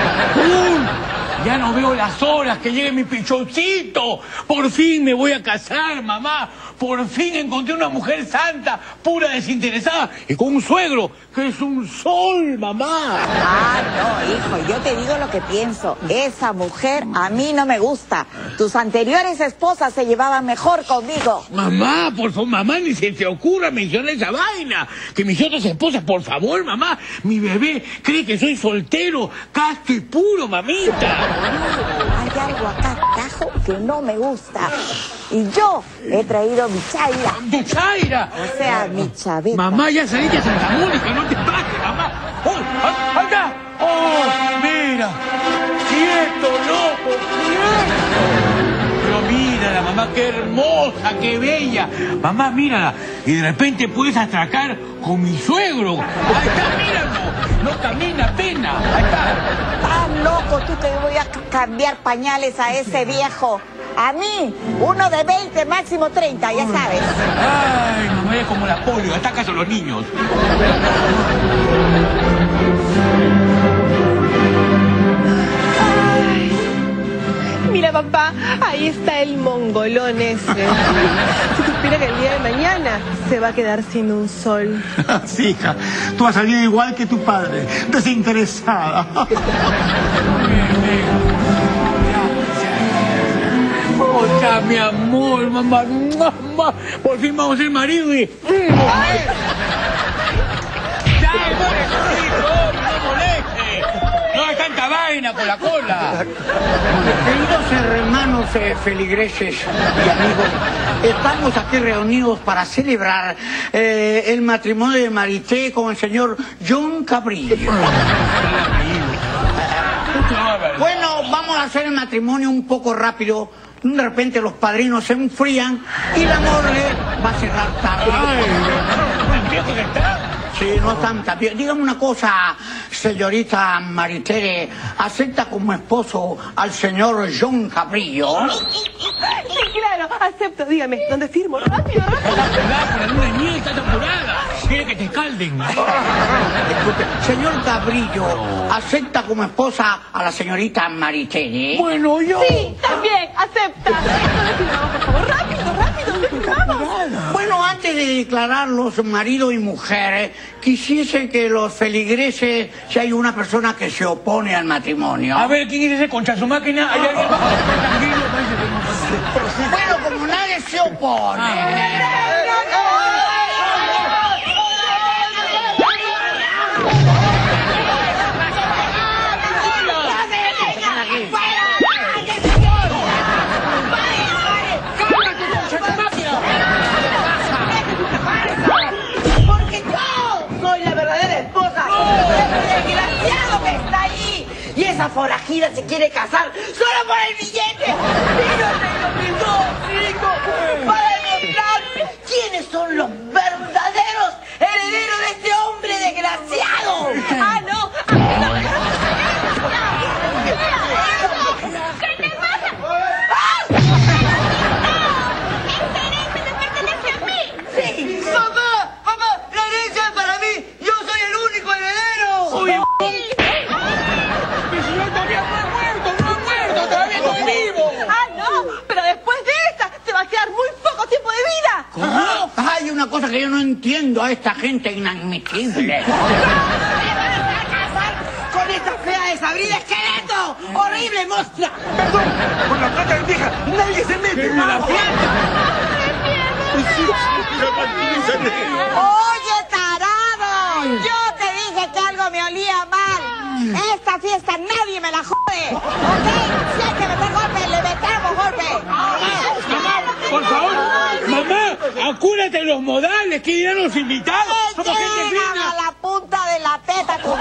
Speaker 5: Ya no veo las horas que llegue mi pichoncito. Por fin me voy a casar, mamá. Por fin encontré una mujer santa, pura, desinteresada y con un suegro que es un sol, mamá.
Speaker 11: Ah, no, hijo, yo te digo lo que pienso. Esa mujer a mí no me gusta. Tus anteriores esposas se llevaban mejor conmigo.
Speaker 5: Mamá, por favor, mamá, ni se te ocurra mencionar esa vaina. Que mis otras esposas, por favor, mamá. Mi bebé cree que soy soltero, casto y puro, mamita.
Speaker 11: Hay algo acá, carajo, que no me gusta. Y yo he traído mi chaira.
Speaker 5: ¡Tu chaira!
Speaker 11: O sea, mi chaveta.
Speaker 5: Mamá, ya saliste a Santa Mónica, no te pases, mamá. ¡Oh, ahí está! ¡Oh, mira! ¡Quieto, loco, quieto! Pero mírala, mamá, qué hermosa, qué bella. Mamá, mírala. Y de repente puedes atracar con mi suegro. Ahí está, míralo. No camina apenas. Ahí está.
Speaker 11: Ah, loco, tú que voy a cambiar pañales a ese viejo. A mí, uno de 20, máximo 30, ya sabes.
Speaker 5: Ay, mamá, es como la polio, atacas a los niños.
Speaker 2: Si supiera que el día de mañana se va a quedar sin un sol.
Speaker 3: Sí, hija, tú has salido igual que tu padre, desinteresada.
Speaker 5: Hola, mi amor, mamá. Por fin vamos a ser marido y... ¡No moleste! ¡No hay tanta vaina con la cola!
Speaker 10: Queridos hermanos feligreses y amigos, estamos aquí reunidos para celebrar el matrimonio de Marité con el señor John Cabrillo. Bueno, vamos a hacer el matrimonio un poco rápido. De repente los padrinos se enfrían y la morgue va a cerrar tarde.
Speaker 5: ¿Viejo que está?
Speaker 10: Sí, no tanta. Dígame una cosa, señorita Maritere, ¿acepta como esposo al señor John Cabrillo?
Speaker 2: Sí, claro, acepto. Dígame, ¿dónde firmo? Rápido, rápido.
Speaker 5: Con la luna de miel, está apurada. Quiere que te escalden.
Speaker 10: Disculpe, señor Cabrillo, ¿acepta como esposa a la señorita Maritere?
Speaker 5: Bueno, yo...
Speaker 2: Sí, también, acepta. ¿Dónde firmamos, por favor? Rápido, rápido, ¿dónde firmamos?
Speaker 10: Bueno, antes de declararlos marido y mujer, quisiese que los feligreses, si hay una persona que se opone al matrimonio.
Speaker 5: A ver, ¿quién es ese concha su máquina? ¿Hay alguien más? Tranquilo,
Speaker 10: bueno, como nadie se opone.
Speaker 9: Y esa forajida se quiere casar solo por el billete. Para demostrar quiénes son los verdaderos herederos de este hombre desgraciado.
Speaker 2: Ah, no.
Speaker 8: ¿Qué te pasa? ¡Excelente! ¡Me pertenece a mí!
Speaker 9: Sí. Mamá, la herencia es para mí. Yo soy el único heredero.
Speaker 2: Pero después de esta, te va a quedar muy poco tiempo de vida.
Speaker 10: ¿Cómo? Hay una cosa que yo no entiendo a esta gente inadmisible.
Speaker 9: ¿Qué vas a casar con esta fea desabrida esqueleto? ¡Horrible monstrua!
Speaker 3: Perdón, con la plata de vieja nadie se mete.
Speaker 11: Oye, tarado, yo te dije que algo me olía mal. Esta fiesta nadie me la jode, ¿ok? Si hay que meter golpe, le metemos golpe.
Speaker 5: Mamá, por favor, mamá, acuérdate de los modales, que dirán los invitados.
Speaker 11: Me
Speaker 5: Somos gente
Speaker 11: llegan
Speaker 5: fina.
Speaker 11: a la punta de la teta tus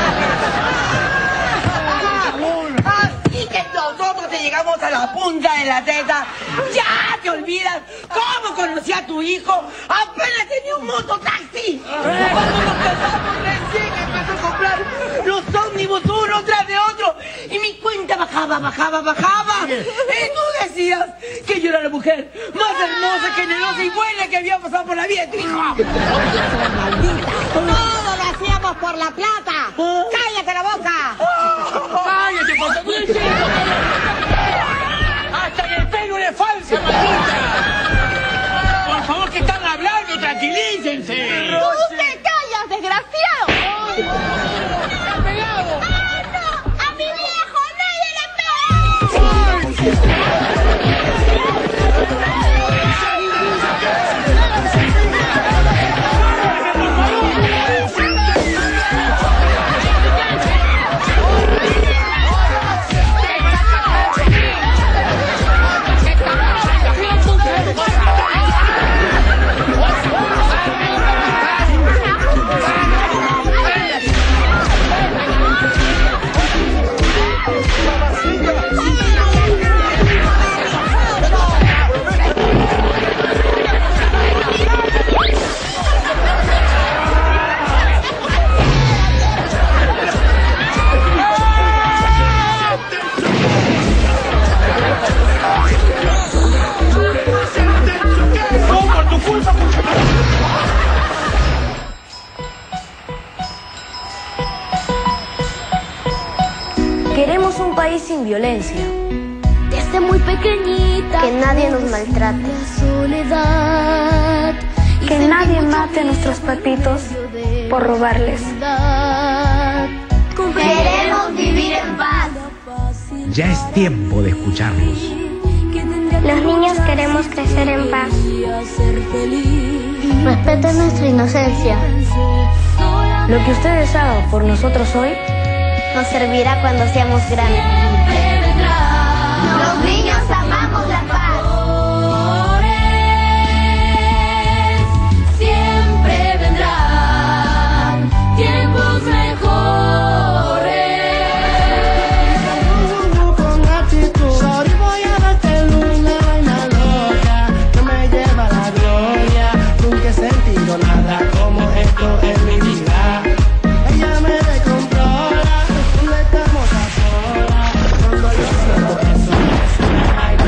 Speaker 9: Así que nosotros te llegamos a la punta de la teta. Ya te olvidas cómo conocí a tu hijo. Apenas tenía un mototaxi. Cuando nos casamos recién empezó a comprar los ómnibus uno tras de otro. Y mi cuenta bajaba. Y tú decías que yo era la mujer más hermosa, generosa y buena que había pasado por la vida de tu hijo.
Speaker 11: Todo lo hacíamos por la plata. ¡Cállate la boca!
Speaker 5: ¡Cállate, por favor! ¡Hasta en el pelo le falsa, maldita! Por favor, que están hablando, tranquilícense.
Speaker 2: ¡Tú te callas, desgraciado!
Speaker 5: ¡Está pegado!
Speaker 8: ¡Ah, no! ¡A mi viejo nadie le pega!
Speaker 12: Queremos un país sin violencia. desde muy pequeñita. Que nadie nos maltrate. Soledad.
Speaker 13: Que nadie mate a nuestros papitos por robarles.
Speaker 12: Queremos vivir en paz.
Speaker 5: Ya es tiempo de escucharlos.
Speaker 13: Los niños queremos crecer en paz.
Speaker 12: Respeten nuestra inocencia.
Speaker 13: Lo que ustedes hagan por nosotros hoy
Speaker 12: nos servirá cuando seamos grandes. Los niños amamos la paz. Siempre vendrán tiempos mejores.
Speaker 3: Con actitud, ahora voy a darte una vaina loca que me lleva a la gloria. Nunca he sentido nada como esto en mi vida. Ella me descontrola, no estamos a solas. Cuando yo siento eso, una vaina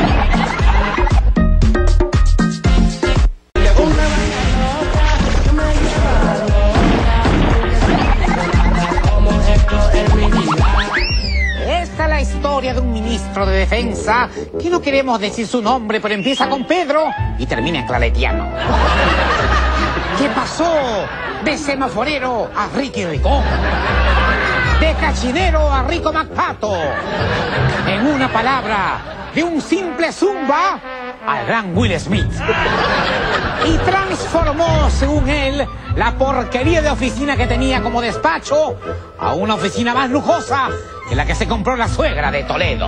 Speaker 3: loca que me lleva a la gloria. Nunca he sentido nada como esto en mi vida.
Speaker 5: Esta es la historia de un ministro de defensa que no queremos decir su nombre, pero empieza con Pedro y termina en claretiano. ¿Qué pasó de semaforero a Ricky Ricón? De cachinero a Rico MacPato. En una palabra, de un simple zumba al gran Will Smith. Y transformó, según él, la porquería de oficina que tenía como despacho a una oficina más lujosa que la que se compró la suegra de Toledo.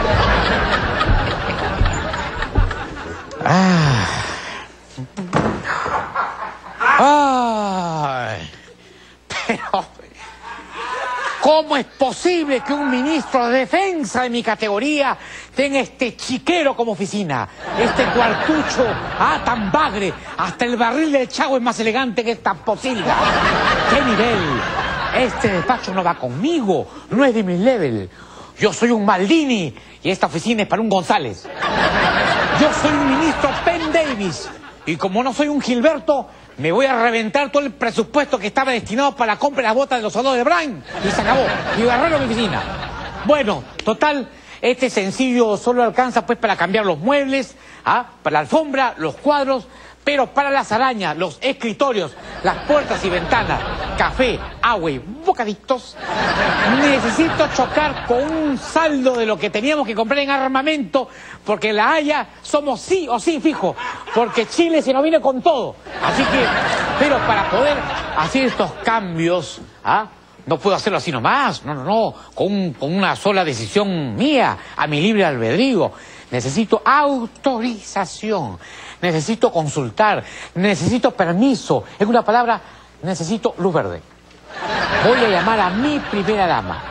Speaker 5: Pero, ¿cómo es posible que un ministro de defensa de mi categoría tenga este chiquero como oficina? Este cuartucho, tan bagre, hasta el barril del Chavo es más elegante que esta posilga. ¿Qué nivel? Este despacho no va conmigo, no es de mi level. Yo soy un Maldini y esta oficina es para un González. Yo soy un ministro Penn Davis y como no soy un Gilberto, me voy a reventar todo el presupuesto que estaba destinado para la compra de las botas de los soldados de Brian y se acabó. Y agarraron mi oficina. Bueno, total, este sencillo solo alcanza pues para cambiar los muebles, para la alfombra, los cuadros, pero para las arañas, los escritorios, las puertas y ventanas, café, agua y bocaditos, necesito chocar con un saldo de lo que teníamos que comprar en armamento, porque en La Haya somos sí o sí fijo, porque Chile se nos viene con todo. Así que, pero para poder hacer estos cambios, no puedo hacerlo así nomás, no, con una sola decisión mía, a mi libre albedrío. Necesito autorización, necesito consultar, necesito permiso. En una palabra, necesito luz verde. Voy a llamar a mi primera dama.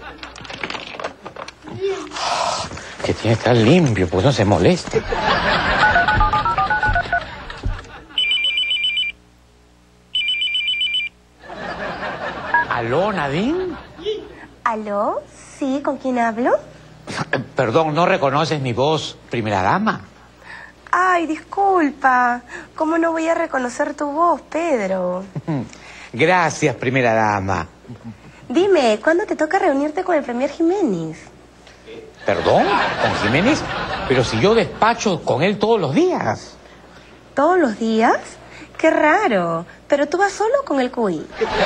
Speaker 5: Que tiene que estar limpio, pues no se moleste. ¿Aló, Nadine?
Speaker 2: ¿Aló? ¿Sí? ¿Con quién hablo?
Speaker 5: Perdón, ¿no reconoces mi voz, primera dama?
Speaker 2: Ay, disculpa. ¿Cómo no voy a reconocer tu voz, Pedro?
Speaker 5: Gracias, primera dama.
Speaker 2: Dime, ¿cuándo te toca reunirte con el Premier Jiménez?
Speaker 5: ¿Perdón? ¿Con Jiménez? Pero si yo despacho con él todos los días.
Speaker 2: ¿Todos los días? Qué raro. ¿Pero tú vas solo con el cuy?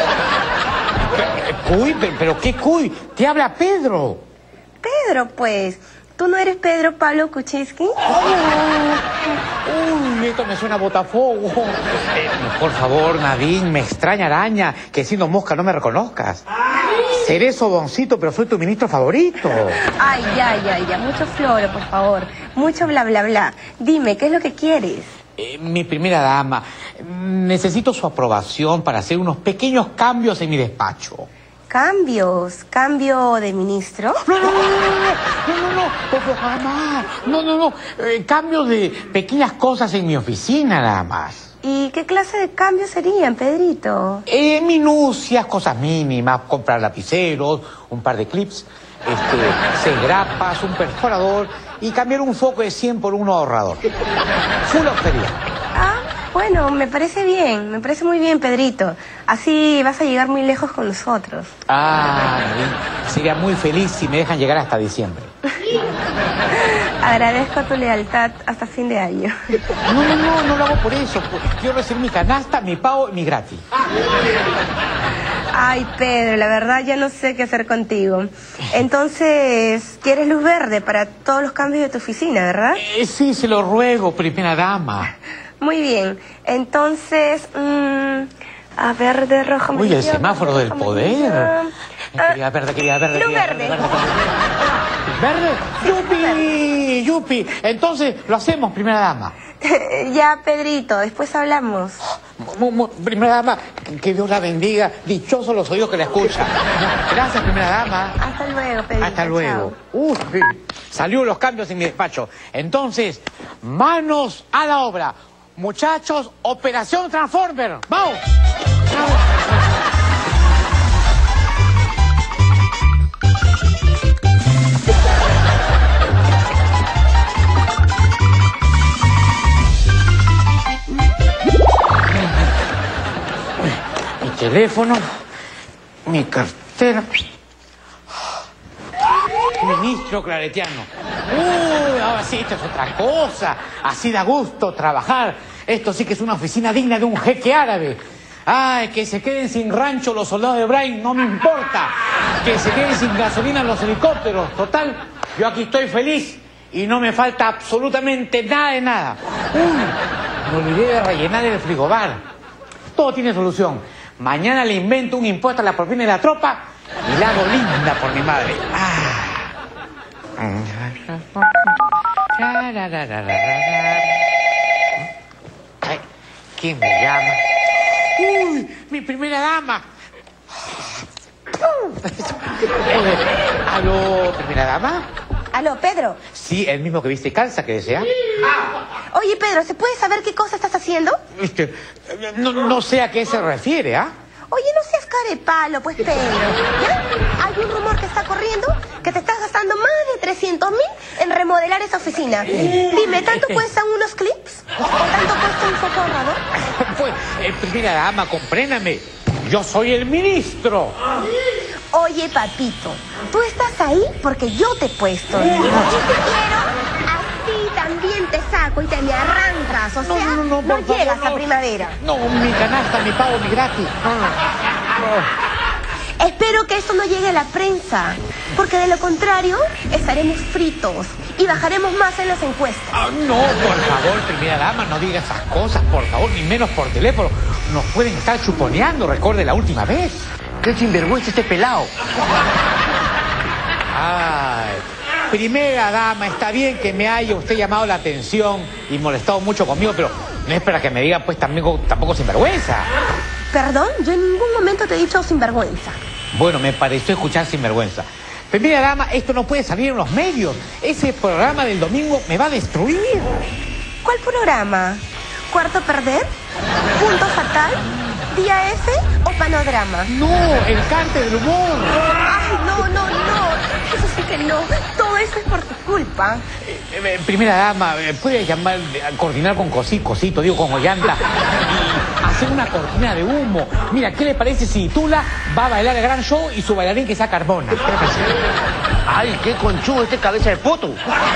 Speaker 5: ¿Cuy? ¿Pero qué cuy? Te habla Pedro.
Speaker 2: Pedro, pues. ¿Tú no eres Pedro Pablo Kuczynski?
Speaker 5: Uy, esto me suena a botafuego. Por favor, Nadine, me extraña araña, que siendo mosca no me reconozcas. Seré soboncito, pero soy tu ministro favorito.
Speaker 2: Ay, ya. Mucho floro, por favor. Mucho bla, bla, bla. Dime, ¿qué es lo que quieres?
Speaker 5: Mi primera dama, necesito su aprobación para hacer unos pequeños cambios en mi despacho.
Speaker 2: ¿Cambios? ¿Cambio de ministro?
Speaker 5: No, por favor, mamá. No. Cambios de pequeñas cosas en mi oficina, nada más.
Speaker 2: ¿Y qué clase de cambios serían, Pedrito?
Speaker 5: Minucias, cosas mínimas, comprar lapiceros, un par de clips, cegrapas, un perforador y cambiar un foco de 100 por uno ahorrador. Full austeridad.
Speaker 2: Bueno, me parece bien, me parece muy bien, Pedrito. Así vas a llegar muy lejos con nosotros.
Speaker 5: Sería muy feliz si me dejan llegar hasta diciembre.
Speaker 2: Agradezco tu lealtad hasta fin de año.
Speaker 5: No lo hago por eso. Quiero recibir mi canasta, mi pago y mi gratis.
Speaker 2: Ay, Pedro, la verdad ya no sé qué hacer contigo. Entonces, ¿quieres luz verde para todos los cambios de tu oficina, verdad?
Speaker 5: Sí, se lo ruego, primera dama.
Speaker 2: Muy bien. Entonces, a verde, rojo,
Speaker 5: Uy, el semáforo del poder. Quería verde.
Speaker 2: Luz verde.
Speaker 5: ¿Verde? ¡Yupi! Entonces, lo hacemos, primera dama.
Speaker 2: Ya, Pedrito, después hablamos.
Speaker 5: Primera dama, que Dios la bendiga. Dichosos los oídos que la escuchan. Gracias, primera dama.
Speaker 2: Hasta luego, Pedrito.
Speaker 5: Hasta luego. Salió los cambios en mi despacho. Entonces, manos a la obra. Muchachos, Operación Transformer. ¡Vamos! Mi teléfono, mi cartera. Ministro claretiano. Ahora sí, esto es otra cosa. Así da gusto trabajar. Esto sí que es una oficina digna de un jeque árabe. Ay, que se queden sin rancho los soldados de Brain, no me importa. Que se queden sin gasolina los helicópteros. Total, yo aquí estoy feliz y no me falta absolutamente nada de nada. Me olvidé de rellenar el frigobar. Todo tiene solución. Mañana le invento un impuesto a la propina de la tropa y la hago linda por mi madre. Ay, ¿quién me llama? ¡Uy! ¡Mi primera dama! ¿Aló, primera dama?
Speaker 2: Aló, Pedro.
Speaker 5: Sí, el mismo que viste calza que desea.
Speaker 2: Oye, Pedro, ¿se puede saber qué cosa estás haciendo?
Speaker 5: No sé a qué se refiere, ¿ah?
Speaker 2: Oye, no seas carepalo, pues, Pedro. ¿Ya? Hay un rumor que está corriendo que te estás gastando más de 300.000 en remodelar esa oficina. Dime, ¿tanto cuestan unos clips? ¿O tanto cuesta un foco ahorrador?
Speaker 5: Pues, primera dama, compréndame. Yo soy el ministro.
Speaker 2: Oye, papito, tú estás ahí porque yo te he puesto. Y si quiero, así también te saco y te me arrancas. O sea, no llegas a primavera.
Speaker 5: No, mi canasta, mi pago, mi gratis.
Speaker 2: Espero que esto no llegue a la prensa, porque de lo contrario estaremos fritos y bajaremos más en las encuestas.
Speaker 5: No, por favor, primera dama, no diga esas cosas, por favor, ni menos por teléfono. Nos pueden estar chuponeando, recuerde la última vez.
Speaker 3: ¡Qué sinvergüenza este pelado!
Speaker 5: Ay, primera dama, está bien que me haya usted llamado la atención y molestado mucho conmigo, pero no es para que me diga pues tampoco sinvergüenza.
Speaker 2: Perdón, yo en ningún momento te he dicho sinvergüenza.
Speaker 5: Bueno, me pareció escuchar sinvergüenza. Primera dama, esto no puede salir en los medios. Ese programa del domingo me va a destruir.
Speaker 2: ¿Cuál programa? ¿Cuarto perder? ¿Punto fatal? ¿Día F o panodrama?
Speaker 5: No, el Cártel del Humor.
Speaker 2: Ay, no. Eso sí que no. Todo eso es por tu culpa.
Speaker 5: Primera dama, ¿puede llamar, coordinar con Cosito, digo, con Ollanta, y hacer una cortina de humo? Mira, ¿qué le parece si Tula va a bailar el gran show y su bailarín que sea Carbona?
Speaker 3: ¡Ay, qué conchudo este cabeza de poto!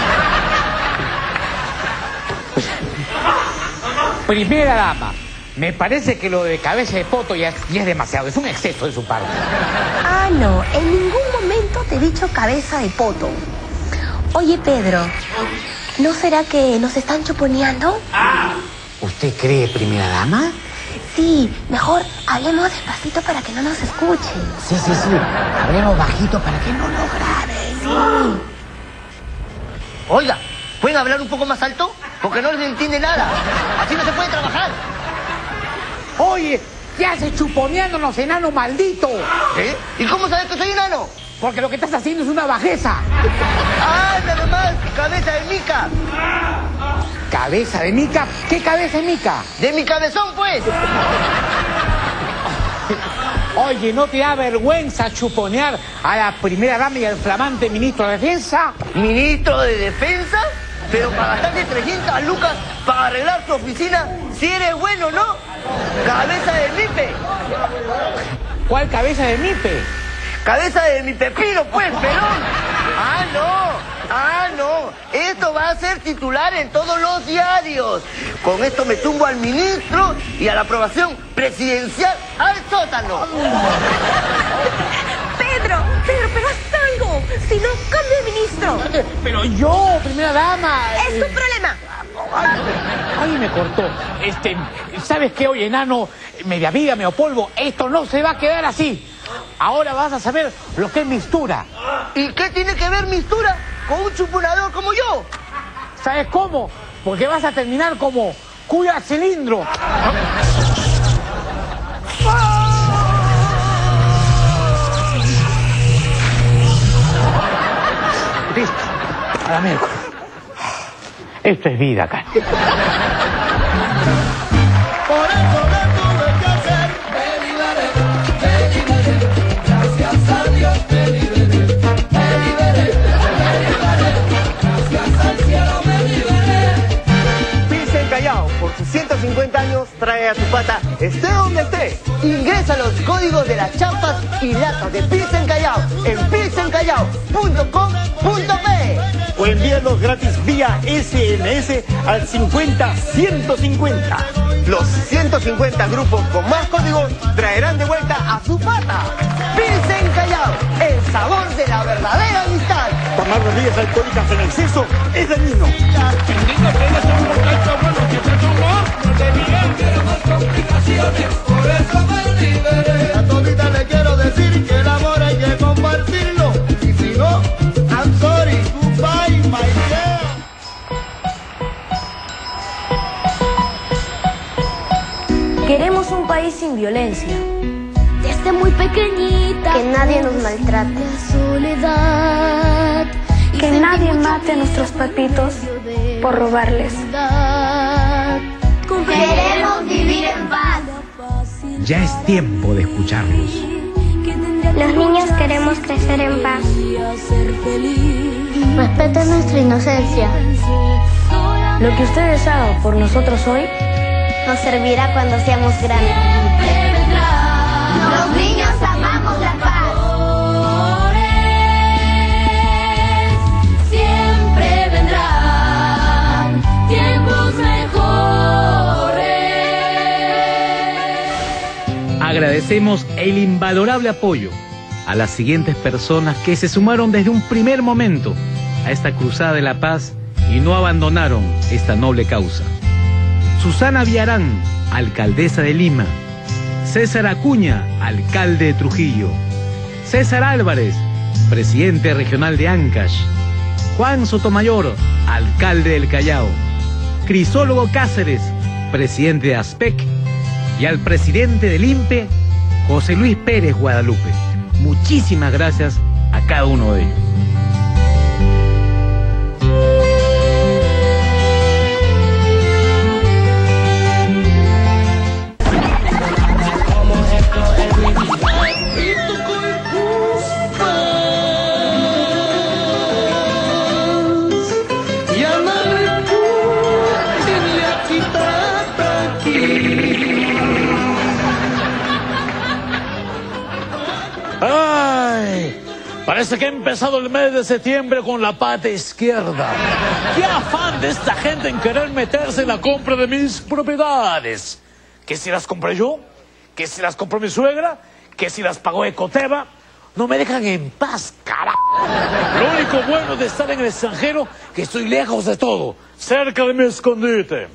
Speaker 5: Primera dama, me parece que lo de cabeza de poto ya es demasiado, es un exceso de su parte.
Speaker 2: Ah, no, en ningún momento te he dicho cabeza de poto. Oye, Pedro, ¿no será que nos están chuponeando?
Speaker 5: ¿Usted cree, primera dama?
Speaker 2: Sí, mejor hablemos despacito para que no nos escuchen.
Speaker 5: Sí. Hablemos bajito para que no lo graben.
Speaker 2: Sí.
Speaker 3: Oiga, ¿pueden hablar un poco más alto? Porque no les entiende nada. Así no se puede trabajar.
Speaker 5: Oye, ¿qué haces chuponeándonos, enano maldito?
Speaker 3: ¿Eh? ¿Y cómo sabes que soy enano?
Speaker 5: Porque lo que estás haciendo es una bajeza.
Speaker 3: ¡Ah, nada más! ¡Cabeza de mica!
Speaker 5: ¿Cabeza de mica? ¿Qué cabeza de mica?
Speaker 3: ¡De mi cabezón, pues!
Speaker 5: Oye, ¿no te da vergüenza chuponear a la primera dama y al flamante ministro de Defensa?
Speaker 3: ¿Ministro de Defensa? Pero para gastarte 300 lucas para arreglar tu oficina, si eres bueno, ¿no? ¡Cabeza de mipe!
Speaker 5: ¿Cuál cabeza de mipe?
Speaker 3: ¡Cabeza de mi pepino, pues, pelón! ¡Ah, no! no. Esto va a ser titular en todos los diarios. Con esto me tumbo al ministro y a la aprobación presidencial al sótano.
Speaker 2: Pedro, pero haz algo. Si no, cambia de ministro.
Speaker 5: Pero yo, primera dama...
Speaker 2: Es tu problema.
Speaker 5: Ay, me cortó. ¿Sabes qué, oye, enano? Media viga, medio polvo. Esto no se va a quedar así. Ahora vas a saber lo que es mistura.
Speaker 3: ¿Y qué tiene que ver mistura con un chuponador como yo?
Speaker 5: ¿Sabes cómo? Porque vas a terminar como cuya cilindro. Listo. A la miércoles. Esto es vida acá.
Speaker 1: Por eso me tuve que hacer. Me liberé. Gracias a Dios me liberé. Me liberé. Gracias al cielo me liberé.
Speaker 3: Pilsen Callao, por sus 150 años, trae a tu pata, esté donde esté. Ingresa a los códigos de las chapas y latas de Pilsen Callao en pilsencallao.com.pe.
Speaker 14: O envíalos gratis vía SMS al 50-150.
Speaker 3: Los 150 grupos con más códigos traerán de vuelta a su pata. Pilsen Callao, el sabor de la verdadera amistad.
Speaker 14: Tomar bebidas alcohólicas en exceso es dañino.
Speaker 1: Por eso me liberé. A todita le quiero decir que el amor hay que compartirlo. Y si no, I'm sorry, goodbye, my girl.
Speaker 13: Queremos un país sin violencia.
Speaker 12: Desde muy pequeñita.
Speaker 13: Que nadie nos maltrate.
Speaker 12: La soledad.
Speaker 13: Que nadie mate a nuestros papitos por robarles.
Speaker 12: Queremos vivir en paz.
Speaker 15: Ya es tiempo de escucharlos.
Speaker 13: Los niños queremos crecer en paz.
Speaker 12: Respeten nuestra inocencia.
Speaker 13: Lo que ustedes hagan por nosotros hoy
Speaker 12: nos servirá cuando seamos grandes. Los niños amamos la paz. Siempre vendrán tiempos mejores.
Speaker 15: Agradecemos el invalorable apoyo a las siguientes personas que se sumaron desde un primer momento a esta cruzada de la paz y no abandonaron esta noble causa. Susana Villarán, alcaldesa de Lima. César Acuña, alcalde de Trujillo. César Álvarez, presidente regional de Ancash. Juan Sotomayor, alcalde del Callao. Crisólogo Cáceres, presidente de ASPEC. Y al presidente del INPE, José Luis Pérez Guadalupe. Muchísimas gracias a cada uno de ellos.
Speaker 5: Parece que ha empezado el mes de septiembre con la pata izquierda. ¡Qué afán de esta gente en querer meterse en la compra de mis propiedades! ¿Que si las compré yo? ¿Que si las compró mi suegra? ¿Que si las pagó Ecoteva? No me dejan en paz, carajo. Lo único bueno de estar en el extranjero es que estoy lejos de todo, cerca de mi escondite.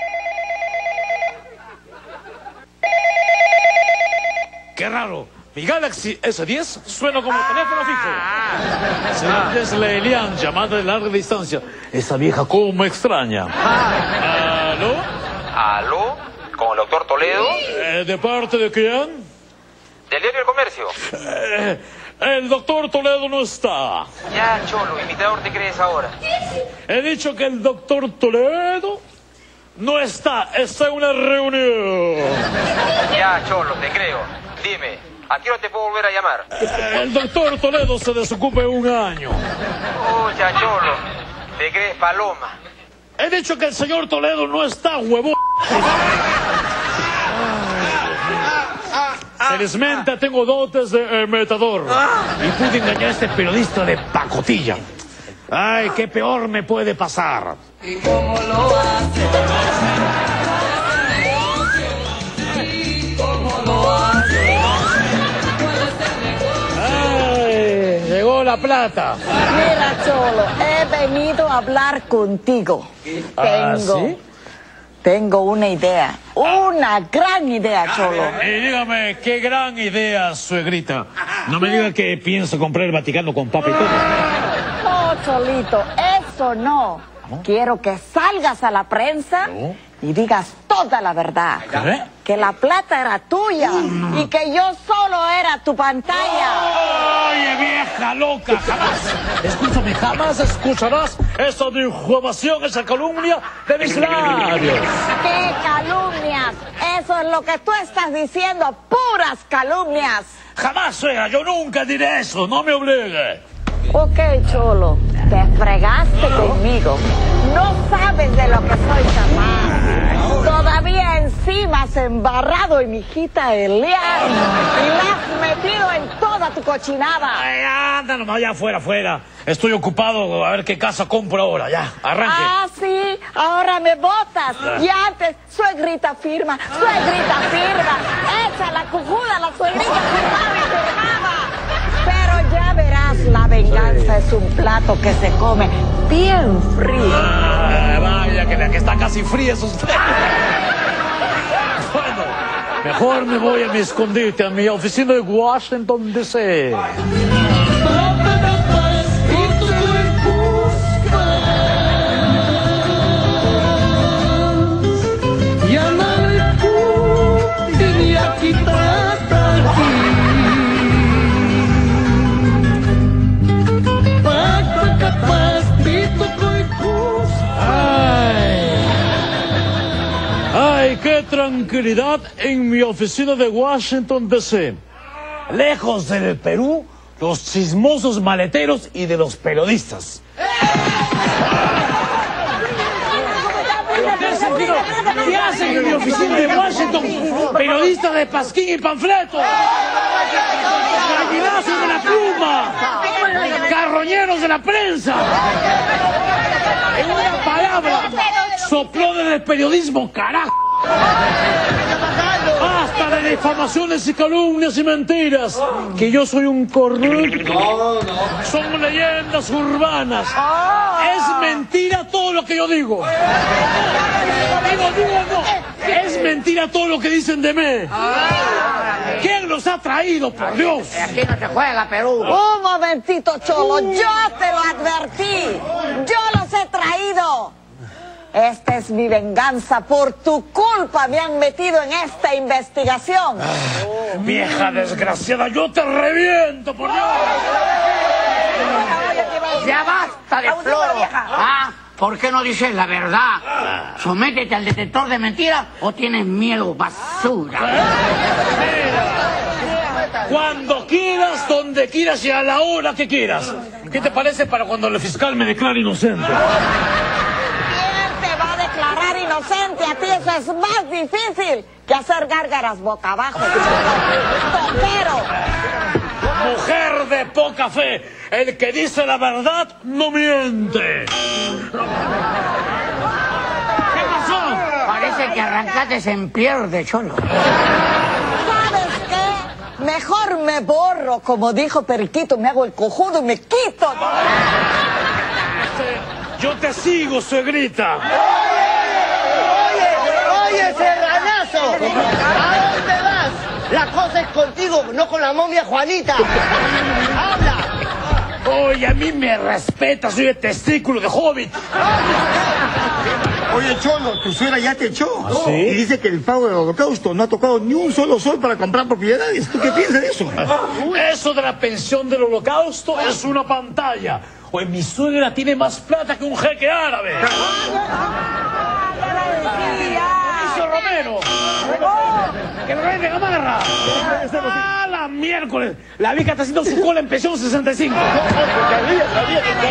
Speaker 5: ¡Qué raro! Mi Galaxy S10 suena como teléfono fijo. Es la Elian, llamada de larga distancia. Esa vieja cómo me extraña. ¿Aló?
Speaker 16: ¿Aló? ¿Con el doctor Toledo?
Speaker 5: ¿De parte de quién?
Speaker 16: Del diario El Comercio.
Speaker 5: El doctor Toledo no está.
Speaker 16: Ya, cholo, imitador te crees ahora.
Speaker 5: He dicho que el doctor Toledo no está en una reunión.
Speaker 16: Ya, cholo, te creo. Dime, ¿a qué hora te puedo volver a llamar?
Speaker 5: El doctor Toledo se desocupa en un año.
Speaker 16: Ya, cholo, te crees paloma.
Speaker 5: He dicho que el señor Toledo no está, huevón. Felizmente tengo dotes de metador y pude engañar a este periodista de pacotilla. Ay, qué peor me puede pasar.
Speaker 12: ¿Y cómo lo hace? ¿Y cómo lo hace?
Speaker 5: Ay, llegó la plata.
Speaker 9: Mira, Cholo, he venido a hablar contigo. Tengo una idea. Una gran idea, Cholo.
Speaker 5: Dígame, qué gran idea, suegrita. No me diga que piensa comprar el Vaticano con papa y todo.
Speaker 9: No, Cholito, eso no. Quiero que salgas a la prensa y digas toda la verdad. Que la plata era tuya y que yo solo era tu pantalla.
Speaker 5: Oye, vieja loca, jamás. Escúchame, jamás escucharás esa difamación, esa calumnia de mis labios.
Speaker 9: ¿Qué calumnias? Eso es lo que tú estás diciendo, puras calumnias.
Speaker 5: Jamás, suegra, yo nunca diré eso, no me obligue.
Speaker 9: Ok, Cholo, te fregaste conmigo. No sabes de lo que soy capaz. Todavía encima has embarrado en mi hijita Eliana y la has metido en toda tu cochinada.
Speaker 5: Ay, anda nomás, ya fuera. Estoy ocupado, a ver qué casa compro ahora, ya, arranque.
Speaker 9: Ah, sí, ahora me botas. Y antes, suegrita firma. Echa la cojuda, la suegrita firmaba. Pero ya verás, la venganza es un plato que se come bien frío.
Speaker 5: Vaya, que la que está casi fría es usted. Bueno, mejor me voy a mi escondite, a mi oficina de Washington, D.C. ¡Ay, qué tranquilidad en mi oficina de Washington, D.C.! Lejos del Perú, los chismosos maleteros y de los periodistas. ¿Qué hacen en mi oficina de Washington? Periodistas de pasquín y panfleto. Gallinazos de la pluma. Carroñeros de la prensa. En una palabra, soplones del periodismo, carajo. Basta de difamaciones y calumnias y mentiras. Que yo soy un corrupto. Son leyendas urbanas. Es mentira todo lo que yo digo. Es mentira todo lo que dicen de mí. ¿Quién los ha traído, por Dios?
Speaker 10: Aquí no se juega, Perú.
Speaker 9: Un momentito, Cholo, yo te lo advertí. Yo los he traído. Esta es mi venganza. Por tu culpa me han metido en esta investigación.
Speaker 5: Vieja desgraciada, yo te reviento, por Dios.
Speaker 10: Ya basta de floro. ¿Por qué no dices la verdad? Sométete al detector de mentiras o tienes miedo, basura.
Speaker 5: Cuando quieras, donde quieras y a la hora que quieras. ¿Qué te parece para cuando el fiscal me declare inocente?
Speaker 9: Declarar inocente, a ti eso es más difícil que hacer gárgaras boca abajo. Pero
Speaker 5: mujer de poca fe, el que dice la verdad no miente. ¿Qué pasó?
Speaker 10: Parece que arrancaste en pierde, Cholo.
Speaker 9: ¿Sabes qué? Mejor me borro, como dijo Periquito, me hago el cojudo y me quito.
Speaker 5: Yo te sigo, suegrita.
Speaker 3: Oye, serranazo. ¿A dónde vas? La cosa es contigo, no con la momia Juanita. ¡Habla!
Speaker 5: Oye, a mí me respeta, soy el testículo de Hobbit.
Speaker 14: Oye, Cholo, tu suegra ya te echó.
Speaker 5: ¿Sí?
Speaker 14: Y dice que el pago del holocausto no ha tocado ni un solo sol para comprar propiedades. ¿Tú qué piensas de eso?
Speaker 5: Eso de la pensión del holocausto es una pantalla. Oye, mi suegra tiene más plata que un jeque árabe. ¡Hizo Romero! ¡Que lo vende Gamarra! ¡Ah, la miércoles! La vieja está haciendo su cola en pensión 65.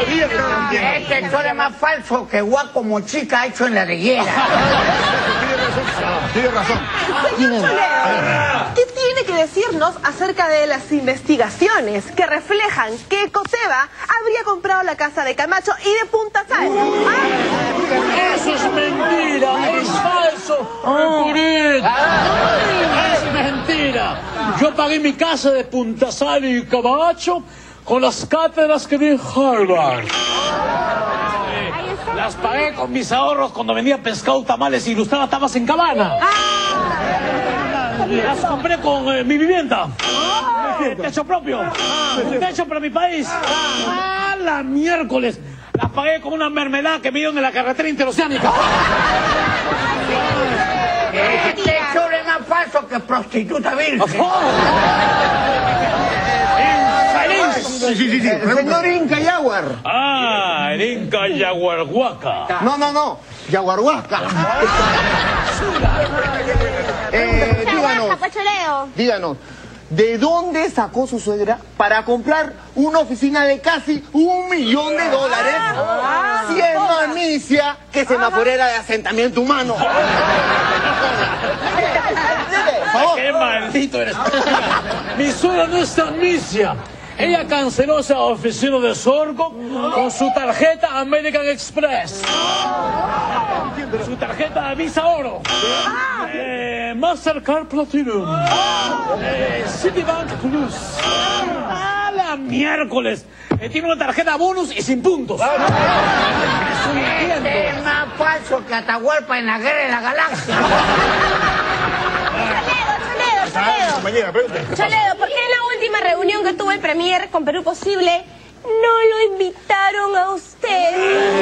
Speaker 10: Este Cholo es más falso que guapo mochica hecho en la riguera.
Speaker 14: Tiene razón.
Speaker 2: Señor Toledo, ¿qué tiene que decirnos acerca de las investigaciones que reflejan que Ecoteva habría comprado la casa de Camacho y de Punta Sal?
Speaker 5: Eso es mentira, es falso. Es mentira. Yo pagué mi casa de Punta Sal y Camacho con las cátedras que vi en Harvard. Las pagué con mis ahorros cuando vendía pescado, tamales y ilustraba tapas en Cabana. Las compré con mi vivienda. Techo propio. Un techo para mi país. ¡Ah, la miércoles! Las pagué con una mermelada que me dieron en la carretera interoceánica.
Speaker 10: Este techo es más falso que prostituta virgen.
Speaker 14: Sí.
Speaker 3: El señor Inca Yaguar.
Speaker 5: Ah, el Inca Yaguarhuaca.
Speaker 3: No. Yaguarhuaca. Díganos, ¿de dónde sacó su suegra para comprar una oficina de casi $1 millón? Si es más misia que semaforera de asentamiento humano.
Speaker 5: ¡Qué maldito eres! Mi suegra no es tan misia. Ella canceló esa oficina de Sorgo con su tarjeta American Express. Su tarjeta Visa Oro. Mastercard Platinum. Citibank Plus. ¡Ah, la miércoles! Tiene una tarjeta bonus y sin puntos.
Speaker 10: Es más falso que Atahualpa en la Guerra de la Galaxia.
Speaker 2: Toledo, ¿por qué en la última reunión que tuvo el Premier con Perú Posible no lo invitaron a usted?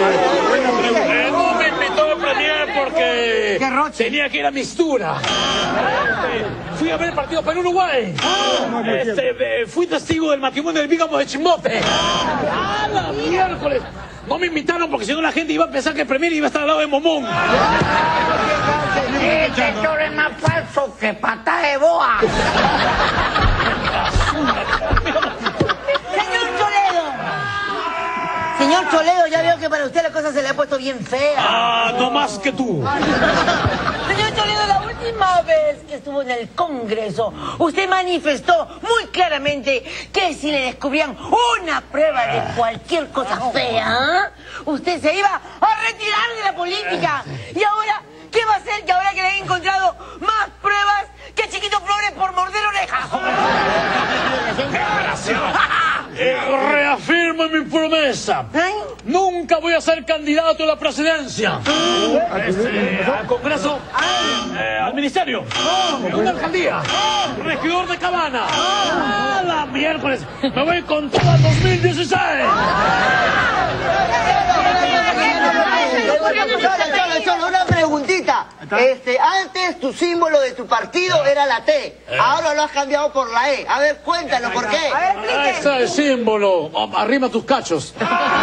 Speaker 5: No me invitó el Premier porque tenía que ir a Mistura. Fui a ver el partido Perú-Uruguay. Fui testigo del matrimonio del bígamo de Chimbote. ¡Ah, la miércoles! No me invitaron porque si no la gente iba a pensar que el Premier iba a estar al lado de Momón.
Speaker 10: Este techo es más falso que pata de boa.
Speaker 9: Señor Toledo, ya veo que para usted la cosa se le ha puesto bien fea.
Speaker 5: Ah, no más que tú.
Speaker 9: Señor Toledo, la última vez que estuvo en el Congreso, usted manifestó muy claramente que si le descubrían una prueba de cualquier cosa fea, usted se iba a retirar de la política. Y ahora, ¿qué va a hacer que ahora que le han encontrado más pruebas que Chiquito Flores por morder orejas?
Speaker 5: Reafirmo mi promesa. Nunca voy a ser candidato a la presidencia. Al Congreso, al Ministerio, una alcaldía, regidor de Cabana. ¡Ah, la miércoles! Me voy con todo el 2016.
Speaker 3: Cholo, una preguntita. Antes tu símbolo de tu partido era la T. Ahora lo has cambiado por la E. A ver, cuéntanos por qué.
Speaker 5: Ahí está el símbolo. Arrima tus cachos.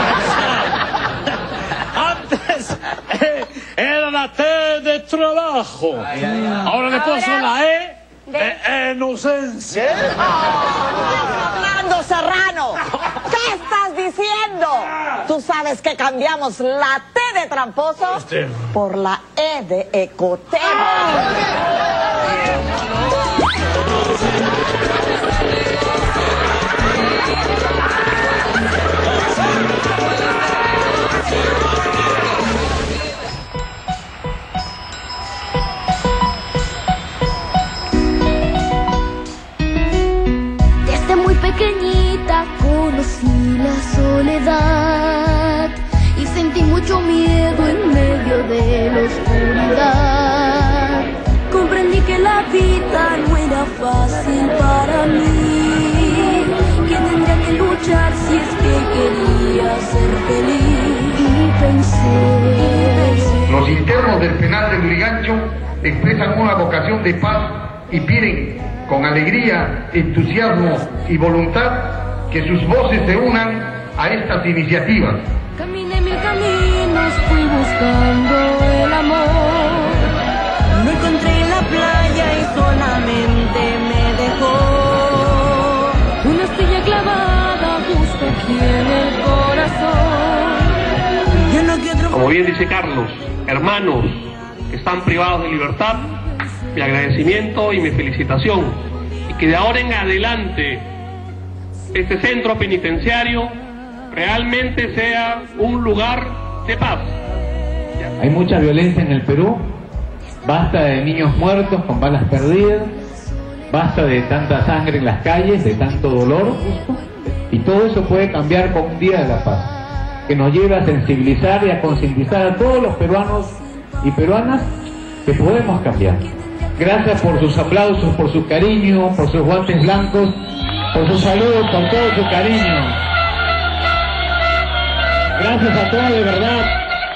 Speaker 5: Antes era la T de trabajo. Ahora le puso la E de inocencia.
Speaker 11: Fernando Serrano, ¿qué estás diciendo? Tú sabes que cambiamos la T de tramposo por la E de Ecoteva.
Speaker 13: Desde muy pequeñita conocí la soledad y sentí mucho miedo en medio de la oscuridad. Comprendí que la vida no era fácil para mí, que tendría que luchar si es que quería ser feliz. Y pensé...
Speaker 17: Los internos del penal de Lurigancho expresan una vocación de paz y piden con alegría, entusiasmo y voluntad que sus voces se unan a estas iniciativas.
Speaker 13: Caminé mil caminos, fui buscando el amor. Lo encontré en la playa y solamente me dejó una estrella clavada justo aquí en el corazón. Yo no quiero...
Speaker 18: Como bien dice Carlos, hermanos, que están privados de libertad, mi agradecimiento y mi felicitación, y que de ahora en adelante este centro penitenciario realmente sea un lugar de paz.
Speaker 15: Hay mucha violencia en el Perú, basta de niños muertos con balas perdidas, basta de tanta sangre en las calles, de tanto dolor, y todo eso puede cambiar con un día de la paz, que nos lleve a sensibilizar y a concientizar a todos los peruanos y peruanas que podemos cambiar. Gracias por sus aplausos, por su cariño, por sus guantes blancos, por su salud, por todo su cariño. Gracias a todos, de verdad.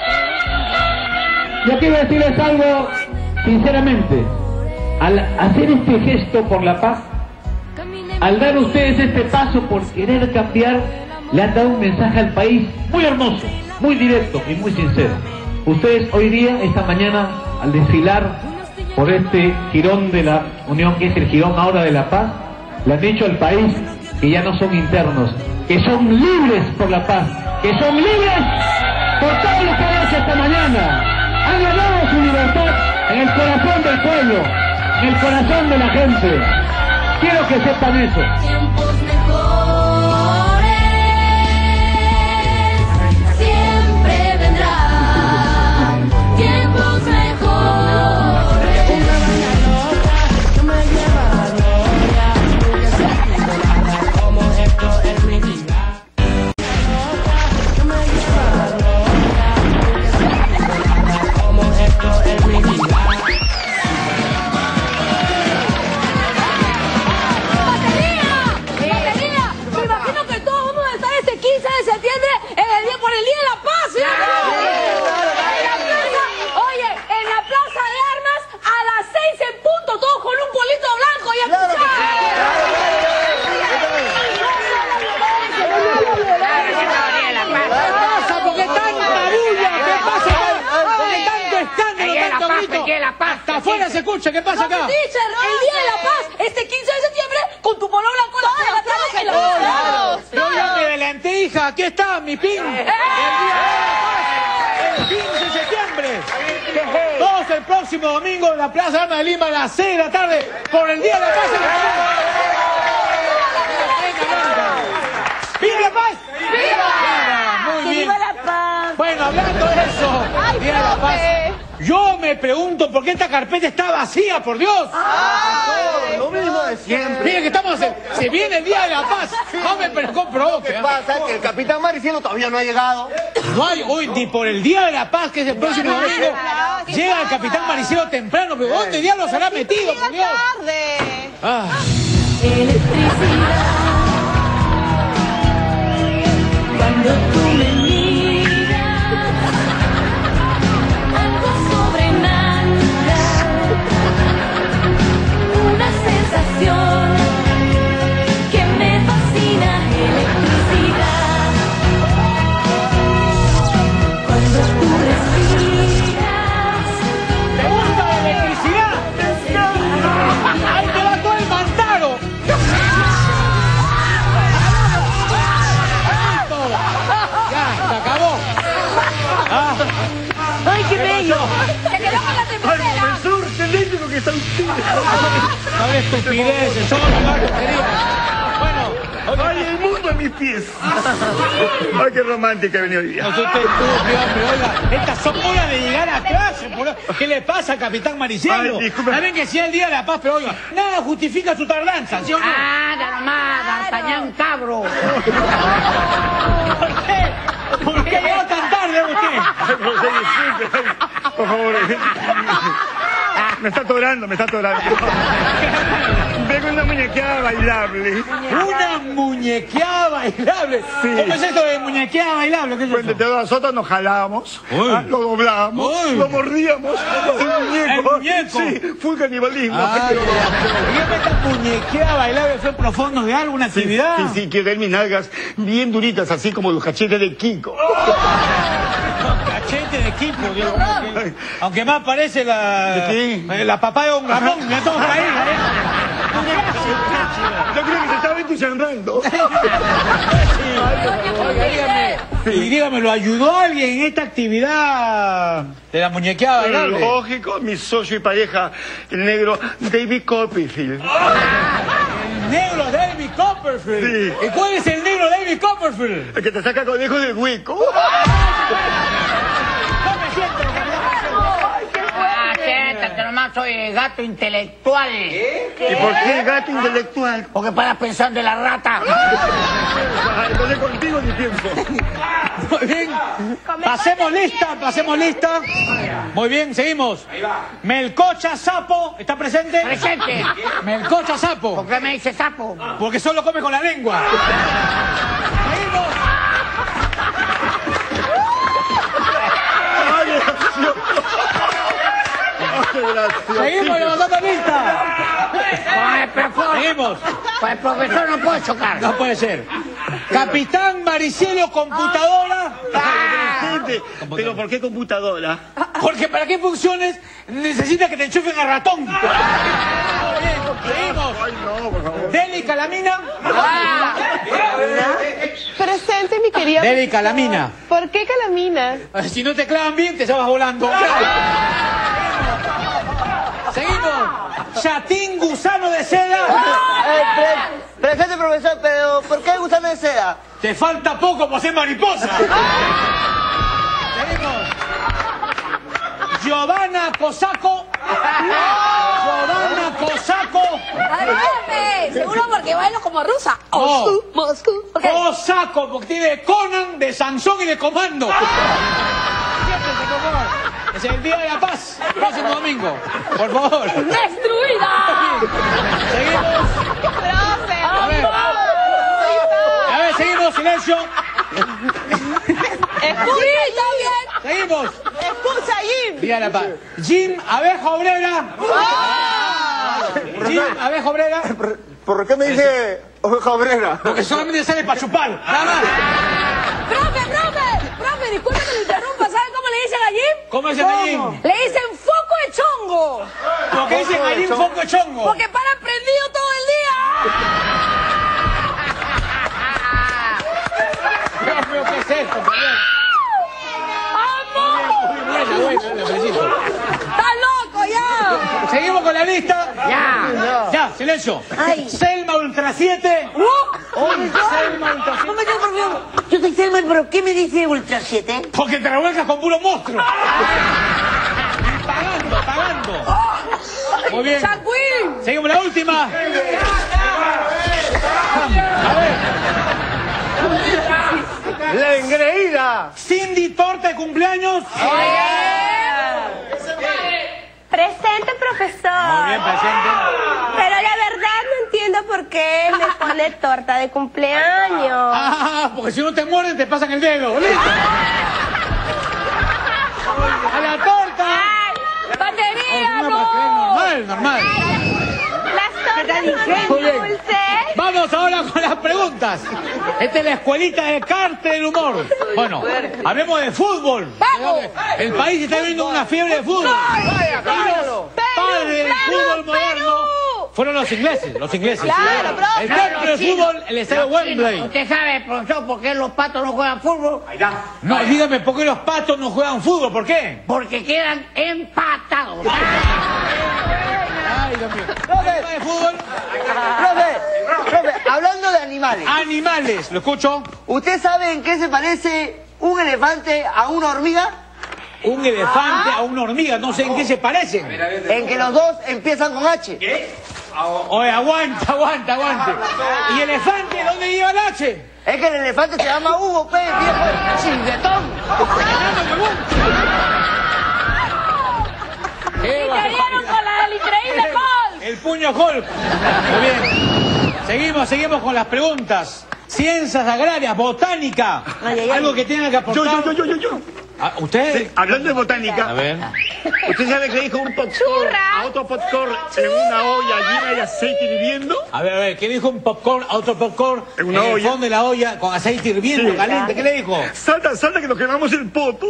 Speaker 15: Yo quiero decirles algo sinceramente. Al hacer este gesto por la paz, al dar ustedes este paso por querer cambiar, le han dado un mensaje al país muy hermoso, muy directo y muy sincero. Ustedes hoy día, esta mañana, al desfilar por este jirón de la Unión, que es el jirón ahora de la paz, le han dicho al país que ya no son internos, que son libres por la paz, que son libres por todo lo que han hecho esta mañana. Han ganado su libertad en el corazón del pueblo, en el corazón de la gente. Quiero que sepan eso.
Speaker 13: Tiempos mejores siempre vendrán. Tiempos mejores. Tú me llevas gloria, tú que sabes como esto es mi vida. Tú me llevas gloria, tú que sabes como esto es mi vida.
Speaker 5: Hasta afuera se escucha, ¿qué pasa acá?
Speaker 8: El Día de la Paz, este 15 de septiembre, con tu polo blanco en la plaza.
Speaker 5: Yo ya me adelanté, hija, aquí está mi pin. El Día de la Paz, el 15 de septiembre. Todos el próximo domingo en la Plaza de Armas de Lima a las 6 de la tarde por el Día de la Paz. ¡Viva la paz! ¡Viva! Muy bien.
Speaker 11: ¡Viva la paz!
Speaker 5: Bueno, hablando de eso, Día de la Paz. Yo me pregunto por qué esta carpeta está vacía, por Dios.
Speaker 14: Lo mismo de siempre.
Speaker 5: Miren que estamos, se viene el Día de la Paz. Hombre, pero comprovoque.
Speaker 14: ¿Qué pasa? Que el capitán Maricielo todavía no ha llegado.
Speaker 5: No hay, hoy ni por el Día de la Paz, que es el próximo domingo, llega el capitán Maricielo temprano, pero ¿dónde diablos se habrá metido, por Dios? Ah.
Speaker 13: Electricidad. Cuando tú me miras, algo sobrenatural, una sensación que me fascina. Electricidad. Cuando tú respiras,
Speaker 5: ¿te gusta la electricidad? ¡Ahí te va todo el mantaro! Ya, se acabó. Ah.
Speaker 11: ¡Ay, qué bello!
Speaker 8: ¡Se quedó con la temperatura!
Speaker 14: Profesor, qué eléctrico que está usted.
Speaker 5: No habrá estupideces, son las tonterías. Bueno,
Speaker 14: ¡Ay, el mundo a mis pies! ¡Ay, qué romántica ha venido hoy día!
Speaker 5: no soy usted estúpido, hombre, oiga, estas son horas de llegar a clase. ¿Qué le pasa al capitán Maricielo?
Speaker 14: Ay, disculpe.
Speaker 5: Saben que sí es el Día de la Paz, pero oiga, nada justifica su tardanza, ¿sí o no?
Speaker 9: Nada nomás, D'Artagnan cabro.
Speaker 5: ¿Por qué? ¿Por qué llegó tan tarde usted?
Speaker 14: Ay, profesor, disculpe. Ay, por favor. Me está atorando, me está atorando. Vengo una muñequeada bailable.
Speaker 5: ¿Una muñequeada bailable?
Speaker 14: Sí.
Speaker 5: ¿Cómo es esto de muñequeada bailable? ¿Qué es
Speaker 14: Cuando
Speaker 5: eso?
Speaker 14: nosotros nos jalábamos, lo doblábamos, lo mordíamos. El muñeco.
Speaker 5: ¿El muñeco?
Speaker 14: Sí, fue caníbalismo.
Speaker 5: ¿Y esta muñequeada bailable fue profundo de alguna actividad?
Speaker 14: Sí, quiero ver mis nalgas bien duritas, así como los cachetes de Kiko.
Speaker 5: Cachete de Kiko, Dios. Aunque más parece la...
Speaker 14: ¿De qué?
Speaker 5: La papá de Don Ramón, le estamos ahí.
Speaker 14: Yo creo que se estaba entusiasmando.
Speaker 10: Oiga, dígame. Y dígame, ¿lo ayudó alguien en esta actividad de la muñequeada bailable?
Speaker 14: Lógico, mi socio y pareja, el negro David Copperfield.
Speaker 10: El negro David Copperfield.
Speaker 14: Sí.
Speaker 10: ¿Y cuál es el negro David Copperfield?
Speaker 14: El que te saca conejos del hueco.
Speaker 5: Siéntate nomás, soy el gato intelectual.
Speaker 14: ¿Y por qué gato intelectual?
Speaker 5: Porque para pensar de la rata.
Speaker 14: Entonces contigo ni pienso.
Speaker 10: Muy bien. Pasemos lista. Muy bien, seguimos. Melcocha Sapo, ¿está presente?
Speaker 5: Presente.
Speaker 10: Melcocha Sapo.
Speaker 5: ¿Por qué me dice sapo?
Speaker 10: Porque solo come con la lengua. Seguimos. Seguimos levantando lista. Seguimos.
Speaker 5: Con el profesor no puedo chocar.
Speaker 10: No puede ser. Capitán Maricielo Computadora.
Speaker 14: ¿Pero por qué computadora?
Speaker 10: Porque para que funciones necesita que te enchufen a ratón. Seguimos.
Speaker 14: Ay, no, por favor.
Speaker 10: Deli Calamina.
Speaker 2: Presente, mi querida.
Speaker 10: Deli Calamina.
Speaker 2: ¿Por qué Calamina?
Speaker 10: Si no te clavan bien, te vas volando. Seguimos. Chatín Gusano de Seda.
Speaker 3: Presente, profesor, pero ¿por qué gusano de seda?
Speaker 10: Te falta poco por ser mariposa. Seguimos. Giovanna Cosaco. Giovanna Cosaco.
Speaker 8: ¡Ayúdame! Seguro porque bailo como rusa.
Speaker 10: No.
Speaker 8: Moscú. Ok.
Speaker 10: Cosaco, porque tiene Conan de Sansón y de Comando. Siéntense, por favor. Es el Día de la Paz, próximo domingo. Por favor.
Speaker 8: ¡Destruida!
Speaker 10: Seguimos.
Speaker 2: ¡Profe!
Speaker 10: A ver, seguimos, silencio.
Speaker 8: ¡Sí, está bien!
Speaker 10: Seguimos.
Speaker 2: ¡Escucha, Jim!
Speaker 10: Día de la Paz. Jim Abeja Obrera. Jim Abeja Obrera.
Speaker 3: ¿Por qué me dice oveja obrera?
Speaker 10: Porque solamente sale para chupar. Nada más.
Speaker 8: ¡Profe, disculpe que lo interrumpa! ¿Saben cómo le dicen a Jim?
Speaker 10: ¿Cómo dicen a Jim?
Speaker 8: Le dicen foco de chongo.
Speaker 10: ¿Por qué dicen a Jim foco de chongo?
Speaker 8: Porque para prendido todo el día.
Speaker 10: Dios mío, ¿qué es esto?
Speaker 8: ¡Vamos!
Speaker 10: Le felicito.
Speaker 8: ¡Estás loco ya!
Speaker 10: Seguimos con la lista. Ya, silencio.
Speaker 9: Ay.
Speaker 10: Selma Ultra 7. Selma Ultra 7.
Speaker 9: No me por favor. Yo soy Selma, pero ¿qué me dice Ultra 7?
Speaker 10: Porque te revuelcas con puro monstruo. Pagando. Muy bien.
Speaker 8: ¡Chanquín!
Speaker 10: Seguimos la última. A ver.
Speaker 3: ¡La engreída!
Speaker 10: Cindy Torta de cumpleaños.
Speaker 19: Presente, profesor.
Speaker 10: Muy bien, presente.
Speaker 19: Pero la verdad no entiendo por qué me pone torta de cumpleaños.
Speaker 10: Porque si no te muerden te pasan el dedo. ¿Listo? ¡A la torta!
Speaker 8: ¡Batería,
Speaker 10: Normal.
Speaker 19: Las tortas son dulces.
Speaker 10: Vamos ahora con las preguntas. Esta es la escuelita de Cártel del Humor. Bueno, hablemos de fútbol.
Speaker 8: ¡Vamos!
Speaker 10: El país está viviendo una fiebre de fútbol. Padres del fútbol moderno fueron los ingleses.
Speaker 2: Claro, profe.
Speaker 10: El templo del fútbol, el estadio Wembley.
Speaker 5: ¿Usted sabe, profesor, por qué los patos no juegan fútbol?
Speaker 10: No, dígame, ¿por qué los patos no juegan fútbol? ¿Por qué?
Speaker 5: Porque quedan empatados.
Speaker 10: Ay, Dios mío. ¿De fútbol?
Speaker 3: Profe, hablando de animales.
Speaker 10: Animales, ¿lo escucho?
Speaker 3: ¿Usted sabe en qué se parece un elefante a una hormiga?
Speaker 10: Un elefante a una hormiga, no sé en qué se parecen.
Speaker 3: En que los dos empiezan con H.
Speaker 10: Oye, aguante. ¿Y elefante dónde lleva el H?
Speaker 3: Es que el elefante se llama Hugo, pues, viejo chinguetón.
Speaker 8: ¡Y te dieron con la del increíble Hulk!
Speaker 10: El puño Hulk. Muy bien. Seguimos con las preguntas. Ciencias agrarias, botánica. Algo que tenga que aportar.
Speaker 14: Yo.
Speaker 10: ¿Usted?
Speaker 14: Sí, hablando de botánica.
Speaker 10: A ver.
Speaker 14: ¿Usted sabe que le dijo un popcorn a otro popcorn en una olla llena de aceite hirviendo?
Speaker 10: A ver, ¿qué dijo un popcorn a otro popcorn?
Speaker 14: En una
Speaker 10: el
Speaker 14: olla.
Speaker 10: fondo de la olla con aceite hirviendo,
Speaker 14: Sí.
Speaker 10: caliente. ¿Qué le dijo?
Speaker 14: Salta que nos quemamos el poto.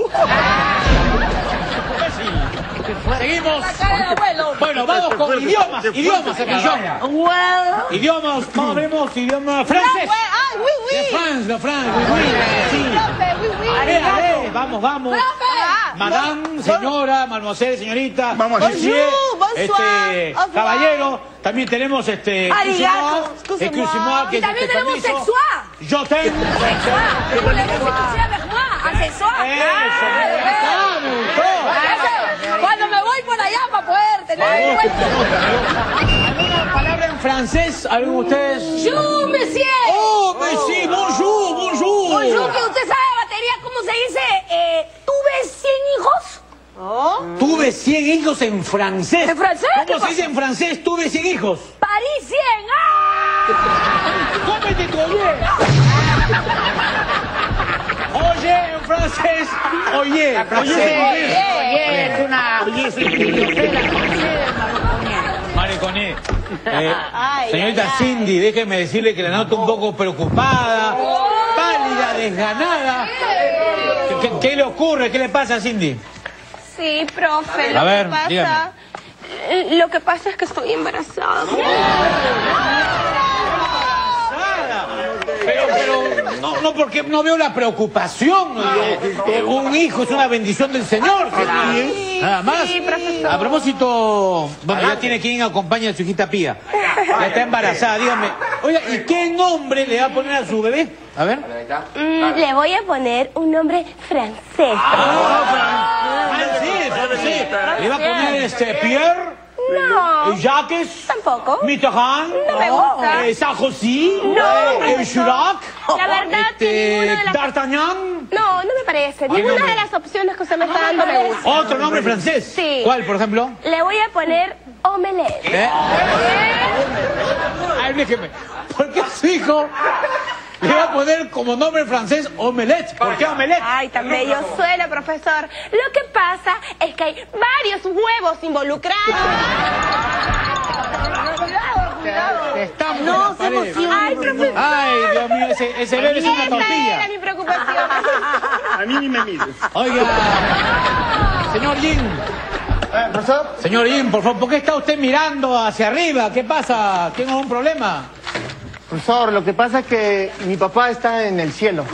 Speaker 10: Seguimos.
Speaker 8: La cara del abuelo.
Speaker 10: Bueno, vamos con idiomas. Idiomas, atención. Idiomas, vamos, vemos idioma francés.
Speaker 2: ¡Ay, oui!
Speaker 10: De France, la Fran, sí. Ale, vamos. Madame, señora, mademoiselle, señorita. Monsieur, caballero. También tenemos
Speaker 9: Arigato.
Speaker 10: excusez-moi, que
Speaker 8: Y también tenemos
Speaker 10: permiso.
Speaker 8: sexual.
Speaker 10: Yo tengo.
Speaker 8: Cuando me voy por allá para poder tener
Speaker 10: ¿Alguna palabra en francés? ¿Algún de ustedes?
Speaker 8: Bonjour, monsieur.
Speaker 10: Oh, monsieur, bonjour.
Speaker 8: Bonjour, que usted sabe batería, ¿cómo se dice? ¿Tuve 100 hijos?
Speaker 10: Tuve 100 hijos en francés.
Speaker 8: ¿En francés?
Speaker 10: ¿Cómo se dice en francés? Tuve 100 hijos.
Speaker 8: París 100. ¡Ah!
Speaker 10: ¡Cómete tu Oye, en francés. Oye.
Speaker 5: Es una...
Speaker 10: Mariconé. Señorita Cindy, déjeme decirle que la noto un poco preocupada, pálida, desganada. ¿Qué le ocurre? ¿Qué le pasa a Cindy?
Speaker 19: Sí, profe,
Speaker 10: A ver,
Speaker 19: que pasa...
Speaker 10: dígame.
Speaker 19: Lo que pasa es que estoy embarazada.
Speaker 10: Pero no, porque no veo la preocupación. Un hijo es una bendición del Señor. Nada más.
Speaker 19: Sí, profesor.
Speaker 10: A propósito, bueno, ya tiene quien acompañe a su hijita Pía. Ya está embarazada, dígame. Oiga, ¿y qué nombre le va a poner a su bebé? A ver.
Speaker 19: Le voy a poner un nombre francés.
Speaker 10: Sí. ¿Le va a poner Pierre?
Speaker 19: No.
Speaker 10: Jacques.
Speaker 19: Tampoco.
Speaker 10: Mitterrand.
Speaker 19: No me gusta.
Speaker 10: Sarkozy.
Speaker 19: No.
Speaker 10: Chirac.
Speaker 19: La verdad que ninguna de las...
Speaker 10: D'Artagnan.
Speaker 19: No me parece. Ninguna de las opciones que usted me está dando me gusta.
Speaker 10: ¿Otro nombre francés?
Speaker 19: Sí.
Speaker 10: ¿Cuál, por ejemplo?
Speaker 19: Le voy a poner Omelette.
Speaker 10: Ay, déjeme. ¿Por qué a su hijo le va a poner como nombre francés Omelette? ¿Por qué Omelette?
Speaker 19: Ay, tan bello suena, profesor. Lo que pasa es que hay varios huevos involucrados. Cuidado.
Speaker 9: No se emocione.
Speaker 19: Ay, profesor.
Speaker 10: Ay, Dios mío, ese bebé es una
Speaker 19: Esa
Speaker 10: tortilla.
Speaker 19: era mi preocupación.
Speaker 14: A mí ni me mires.
Speaker 10: Oiga, señor Jin.
Speaker 3: ¿Profesor?
Speaker 10: Señor Jin, por favor, ¿por qué está usted mirando hacia arriba? ¿Qué pasa? ¿Tiene algún problema?
Speaker 3: Profesor, lo que pasa es que mi papá está en el cielo.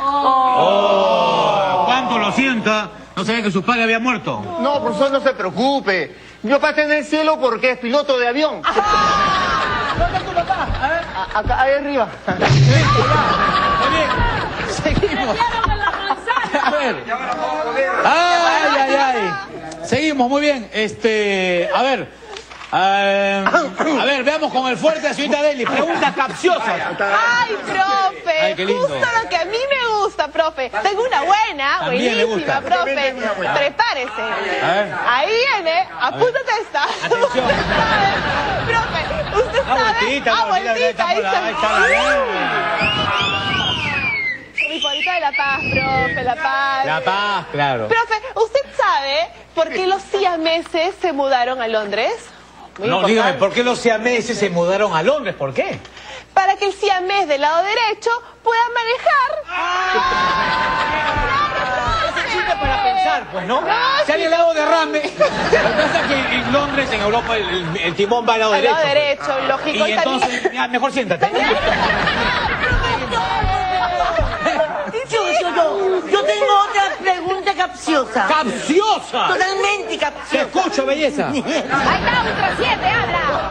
Speaker 10: ¿Cuánto lo sienta? ¿No sabía que su padre había muerto?
Speaker 3: No, profesor, no se preocupe. Mi papá está en el cielo porque es piloto de avión.
Speaker 10: ¿Dónde está tu papá? A ver.
Speaker 3: Acá, ahí arriba.
Speaker 10: Muy bien. Seguimos. A ver. Ay. Seguimos, muy bien. A ver, veamos con el fuerte a señorita Deli. Pregunta capciosa.
Speaker 2: Ay, profe.
Speaker 10: Ay, qué lindo.
Speaker 2: Justo lo que a mí me gusta, profe. Tengo una buena,
Speaker 10: También le
Speaker 2: buenísima,
Speaker 10: gusta.
Speaker 2: profe. Prepárese.
Speaker 10: A ver.
Speaker 2: Ahí viene, apúntate esta.
Speaker 10: Atención.
Speaker 2: Profe, usted sabe.
Speaker 10: Vueltita,
Speaker 2: Ahí
Speaker 10: ahí está la
Speaker 2: Mi polita de La Paz, profe, La Paz.
Speaker 10: La Paz, claro.
Speaker 2: Profe, ¿usted sabe por qué los siameses se mudaron a Londres?
Speaker 10: No, dígame, ¿por qué los siameses se mudaron a Londres? ¿Por qué?
Speaker 2: Para que el siamés del lado derecho pueda manejar.
Speaker 10: Ese chiste para pensar, pues, ¿no? Si hay el lado derrame. Lo que pasa es que en Londres, en Europa, el timón va al lado derecho.
Speaker 2: Al lado derecho, lógico.
Speaker 10: Y entonces, ya, mejor siéntate.
Speaker 9: Yo tengo otra pregunta capciosa.
Speaker 10: ¡Capciosa!
Speaker 9: Totalmente
Speaker 10: Te
Speaker 9: capciosa.
Speaker 10: escucho, belleza.
Speaker 19: Ahí está, ultra 7, habla.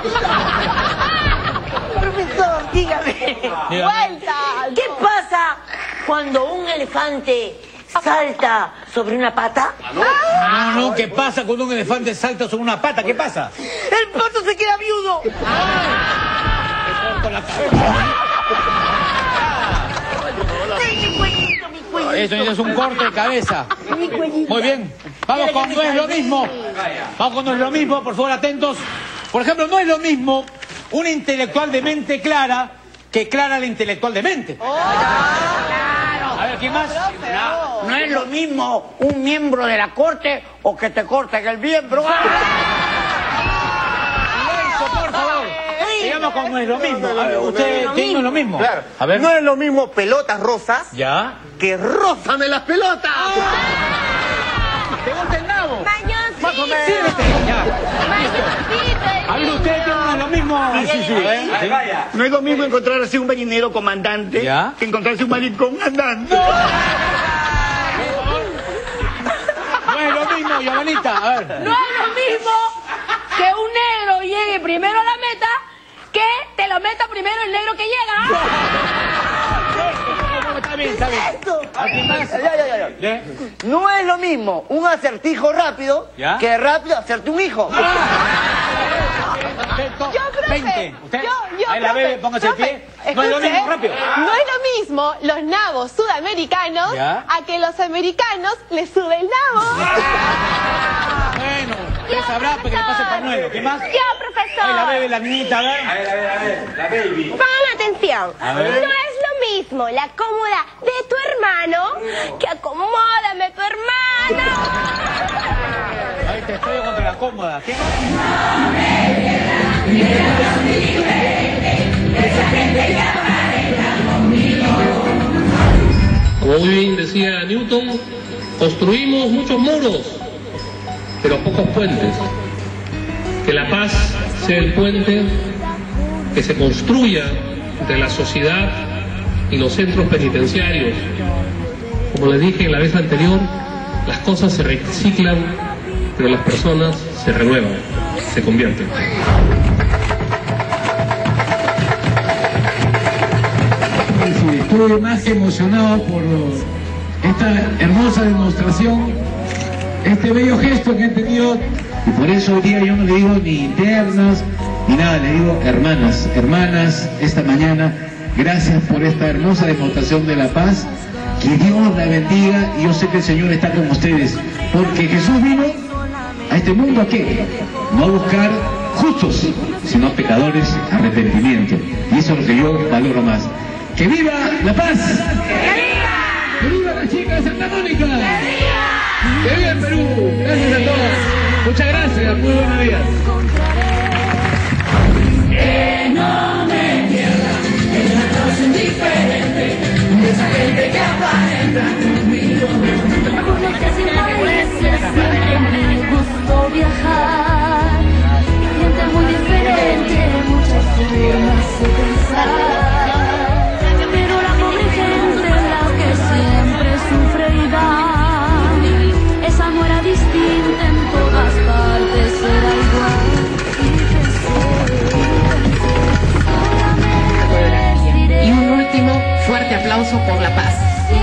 Speaker 9: Profesor, dígame.
Speaker 2: Vuelta.
Speaker 9: ¿Qué pasa cuando un elefante salta sobre una pata?
Speaker 10: No, ¿qué pasa cuando un elefante salta sobre una pata? ¿Qué pasa?
Speaker 9: El pato se queda viudo.
Speaker 10: Con la cabeza. Eso es un corte de cabeza. Muy bien. Vamos con no es lo mismo. Vamos con no es lo mismo, por favor, atentos. Por ejemplo, no es lo mismo un intelectual de mente clara que Clara la intelectual de mente. A ver, ¿quién más?
Speaker 5: No es lo mismo un miembro de la corte o que te corten el miembro.
Speaker 10: Por favor. Sigamos con no es lo mismo. A ver, usted tiene no es lo mismo.
Speaker 3: Claro.
Speaker 10: A ver.
Speaker 3: No es lo mismo pelotas rosas
Speaker 10: Ya.
Speaker 3: que rózame las pelotas.
Speaker 10: ¿Te gusta el nabo?
Speaker 19: Mañoso.
Speaker 10: más o menos. A ver, ustedes tienen lo mismo.
Speaker 14: Sí. No es lo mismo encontrar así un ballenero comandante que encontrarse un maricón andante.
Speaker 10: No es lo mismo, Giovanita. A ver.
Speaker 8: No es lo mismo que un negro llegue primero a la meta que te lo meta primero el negro que llega.
Speaker 10: Está bien. ¿Alguien más?
Speaker 3: Ya. No es lo mismo un acertijo rápido que rápido hacerte un hijo.
Speaker 2: Yo, profe.
Speaker 10: 20. ¿Usted?
Speaker 2: Yo,
Speaker 10: Ahí la bebe, póngase el pie. No es lo
Speaker 2: escuche,
Speaker 10: mismo, rápido.
Speaker 2: No es lo mismo los nabos sudamericanos a que los americanos les sube el nabo.
Speaker 10: Bueno, usted sabrá porque le pasa el pañuelo. ¿Qué más?
Speaker 19: Yo, profesor.
Speaker 10: Ahí la bebe, la niñita, a ver.
Speaker 16: A ver, la baby.
Speaker 19: Pongan atención.
Speaker 10: A ver.
Speaker 19: No es lo mismo la cómoda de tu hermano que acomódame tu hermano.
Speaker 10: Ahí te estoy contra la cómoda. ¿Qué más?
Speaker 18: Como muy bien decía Newton, construimos muchos muros, pero pocos puentes. Que la paz sea el puente que se construya entre la sociedad y los centros penitenciarios. Como les dije la vez anterior, las cosas se reciclan, pero las personas se renuevan, se convierten.
Speaker 20: Estuve más que emocionado por esta hermosa demostración, este bello gesto que han tenido, y por eso hoy día yo no le digo ni internas ni nada, le digo hermanas, esta mañana, gracias por esta hermosa demostración de la paz, que Dios la bendiga, y yo sé que el Señor está con ustedes, porque Jesús vino a este mundo ¿a qué? No a buscar justos, sino pecadores, arrepentimiento, y eso es lo que yo valoro más. ¡Que viva la paz! ¡Que viva la chica de Santa Mónica! ¡Que viva el Perú! Gracias a todos. Muchas gracias. Muy buenos días.
Speaker 12: Que no me pierda, que la cosa es diferente, de esa gente que aparenta conmigo.
Speaker 13: Conectas sin países, siempre me gustó viajar. Gente muy diferente, muchas formas de pensar. Pero la pobre gente, la que siempre sufre y da, esa no era distinta, en todas partes era igual.
Speaker 21: Y un último fuerte aplauso por la paz.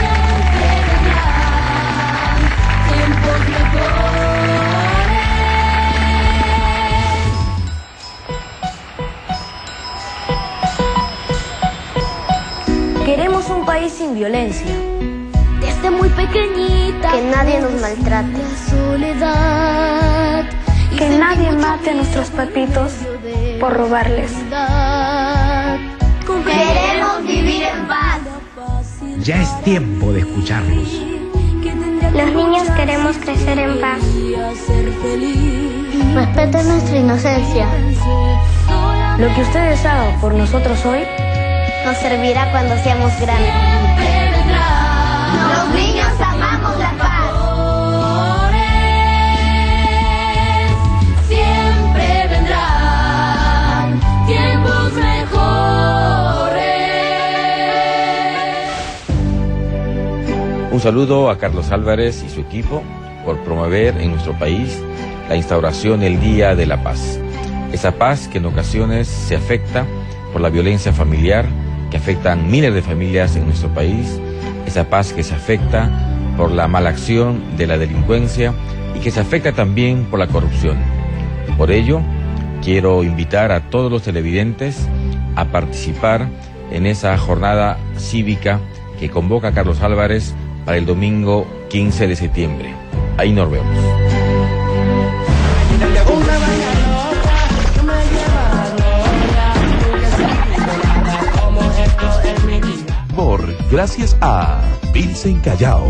Speaker 13: Queremos un país sin violencia. Desde muy pequeñita. Que nadie nos maltrate. La soledad.
Speaker 22: Que nadie mate a nuestros papitos por robarles.
Speaker 13: Queremos vivir en paz.
Speaker 15: Ya es tiempo de escucharlos.
Speaker 22: Los niños queremos crecer en paz. Respeten nuestra inocencia.
Speaker 13: Lo que ustedes hagan por nosotros hoy
Speaker 22: nos servirá cuando seamos grandes.
Speaker 13: Los niños amamos la paz. Siempre vendrán tiempos mejores.
Speaker 23: Un saludo a Carlos Álvarez y su equipo por promover en nuestro país la instauración del Día de la Paz. Esa paz que en ocasiones se afecta por la violencia familiar, que afectan miles de familias en nuestro país, esa paz que se afecta por la mala acción de la delincuencia y que se afecta también por la corrupción. Por ello, quiero invitar a todos los televidentes a participar en esa jornada cívica que convoca Carlos Álvarez para el domingo 15 de septiembre. Ahí nos vemos.
Speaker 7: Gracias a Pilsen Callao.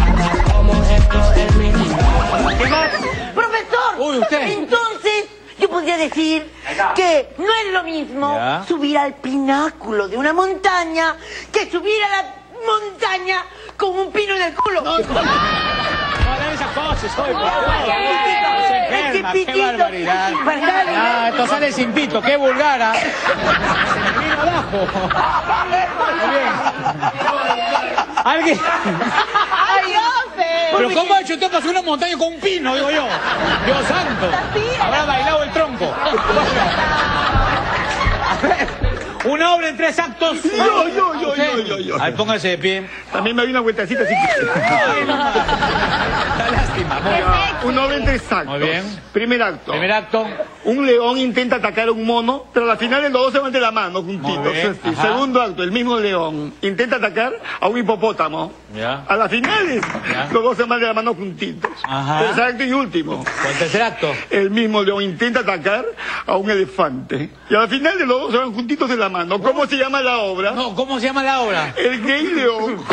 Speaker 9: Profesor,
Speaker 10: Uy, usted.
Speaker 9: entonces yo podría decir que no es lo mismo subir al pináculo de una montaña que subir a la montaña con un pino en el culo.
Speaker 5: No hagan esas cosas, hoy, por favor. Se enferma, qué barbaridad. Ah, esto sale sin pito, qué vulgar, ¿ah? Se me vino abajo. Muy bien. ¿Alguien?
Speaker 2: ¡Ay, Ofe!
Speaker 5: ¿Pero cómo ha hecho usted para subir una montaña con un pino, digo yo? Dios santo. Habrá bailado el tronco. A ver, una obra en 3 actos. Yo. A ver, póngase de pie.
Speaker 14: También me di una vueltecita así.
Speaker 5: Da lástima.
Speaker 14: Una obra en 3 actos.
Speaker 5: Muy bien.
Speaker 14: Primer acto.
Speaker 5: Primer acto.
Speaker 14: Un león intenta atacar a un mono, pero al final los dos se van de la mano juntitos.
Speaker 5: bien.
Speaker 14: Segundo acto, el mismo león intenta atacar a un hipopótamo.
Speaker 5: Ya.
Speaker 14: A las finales, los dos se van de la mano juntitos.
Speaker 5: Ajá.
Speaker 14: Tercer acto y último.
Speaker 5: ¿Cuál tercer acto?
Speaker 14: El mismo león intenta atacar a un elefante. Y al final los dos se van juntitos de la mano. ¿Cómo se llama la obra?
Speaker 5: No, ¿cómo se llama la obra?
Speaker 14: El gay león.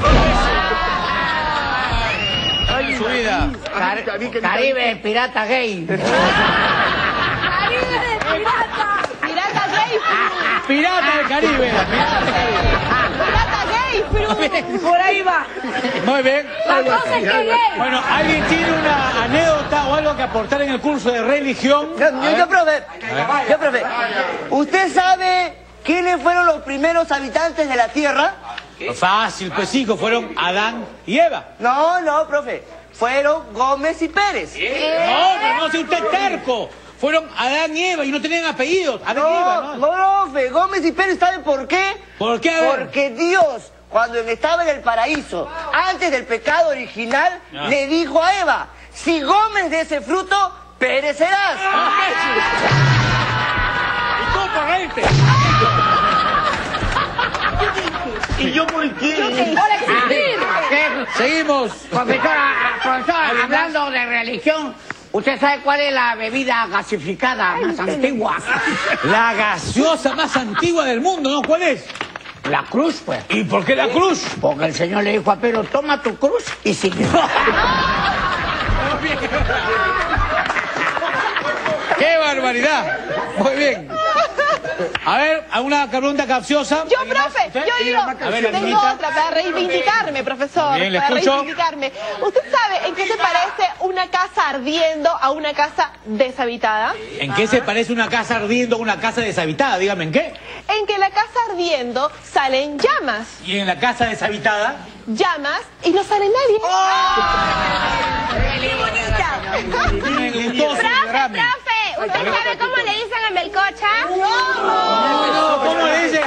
Speaker 5: Ay, su vida.
Speaker 10: Caribe, pirata gay.
Speaker 2: ¡Pirata gay!
Speaker 5: Pirata del Caribe.
Speaker 2: ¡Pirata gay!
Speaker 9: Por ahí va.
Speaker 5: Muy bien.
Speaker 8: La cosa es que es gay.
Speaker 5: Bueno, ¿alguien tiene una anécdota o algo que aportar en el curso de religión?
Speaker 9: Yo, profe. ¿Usted sabe quiénes fueron los primeros habitantes de la Tierra?
Speaker 5: Fácil, pues hijo, fueron Adán y Eva.
Speaker 9: No, profe. Fueron Gómez y Pérez.
Speaker 5: No, sea usted terco. Fueron Adán y Eva y no tenían apellidos. Adán y Eva, ¿no?
Speaker 9: Profe, Gómez y Pérez, ¿saben por qué?
Speaker 5: ¿Por qué? A ver.
Speaker 9: Porque Dios, cuando estaba en el paraíso, antes del pecado original, le dijo a Eva, si comes de ese fruto, perecerás.
Speaker 5: ¿Y cómo para reírte?
Speaker 3: ¿Y yo por qué?
Speaker 5: Seguimos.
Speaker 10: Profesora, hablando de religión, ¿usted sabe cuál es la bebida gasificada más antigua?
Speaker 5: La gaseosa más antigua del mundo, ¿no? ¿Cuál es?
Speaker 10: La cruz, pues.
Speaker 5: ¿Y por qué la cruz?
Speaker 10: Porque el Señor le dijo a Pedro, toma tu cruz y sigue.
Speaker 5: ¡Qué barbaridad! Muy bien. A ver, ¿alguna pregunta capciosa?
Speaker 2: Yo, profe, tengo otra para reivindicarme, profesor.
Speaker 5: Bien, le
Speaker 2: para
Speaker 5: escucho.
Speaker 2: reivindicarme. ¿Usted sabe en qué se parece una casa ardiendo a una casa deshabitada?
Speaker 5: ¿En qué se parece una casa ardiendo a una casa deshabitada? Dígame, ¿en qué?
Speaker 2: En que la casa ardiendo salen llamas.
Speaker 5: ¿Y en la casa deshabitada?
Speaker 2: Llamas y no sale nadie.
Speaker 9: ¡Qué bonita!
Speaker 5: Me gustó su derrame.
Speaker 19: Profe, ¿usted sabe cómo le dicen a Melcocha?
Speaker 5: No, ¿cómo le dicen?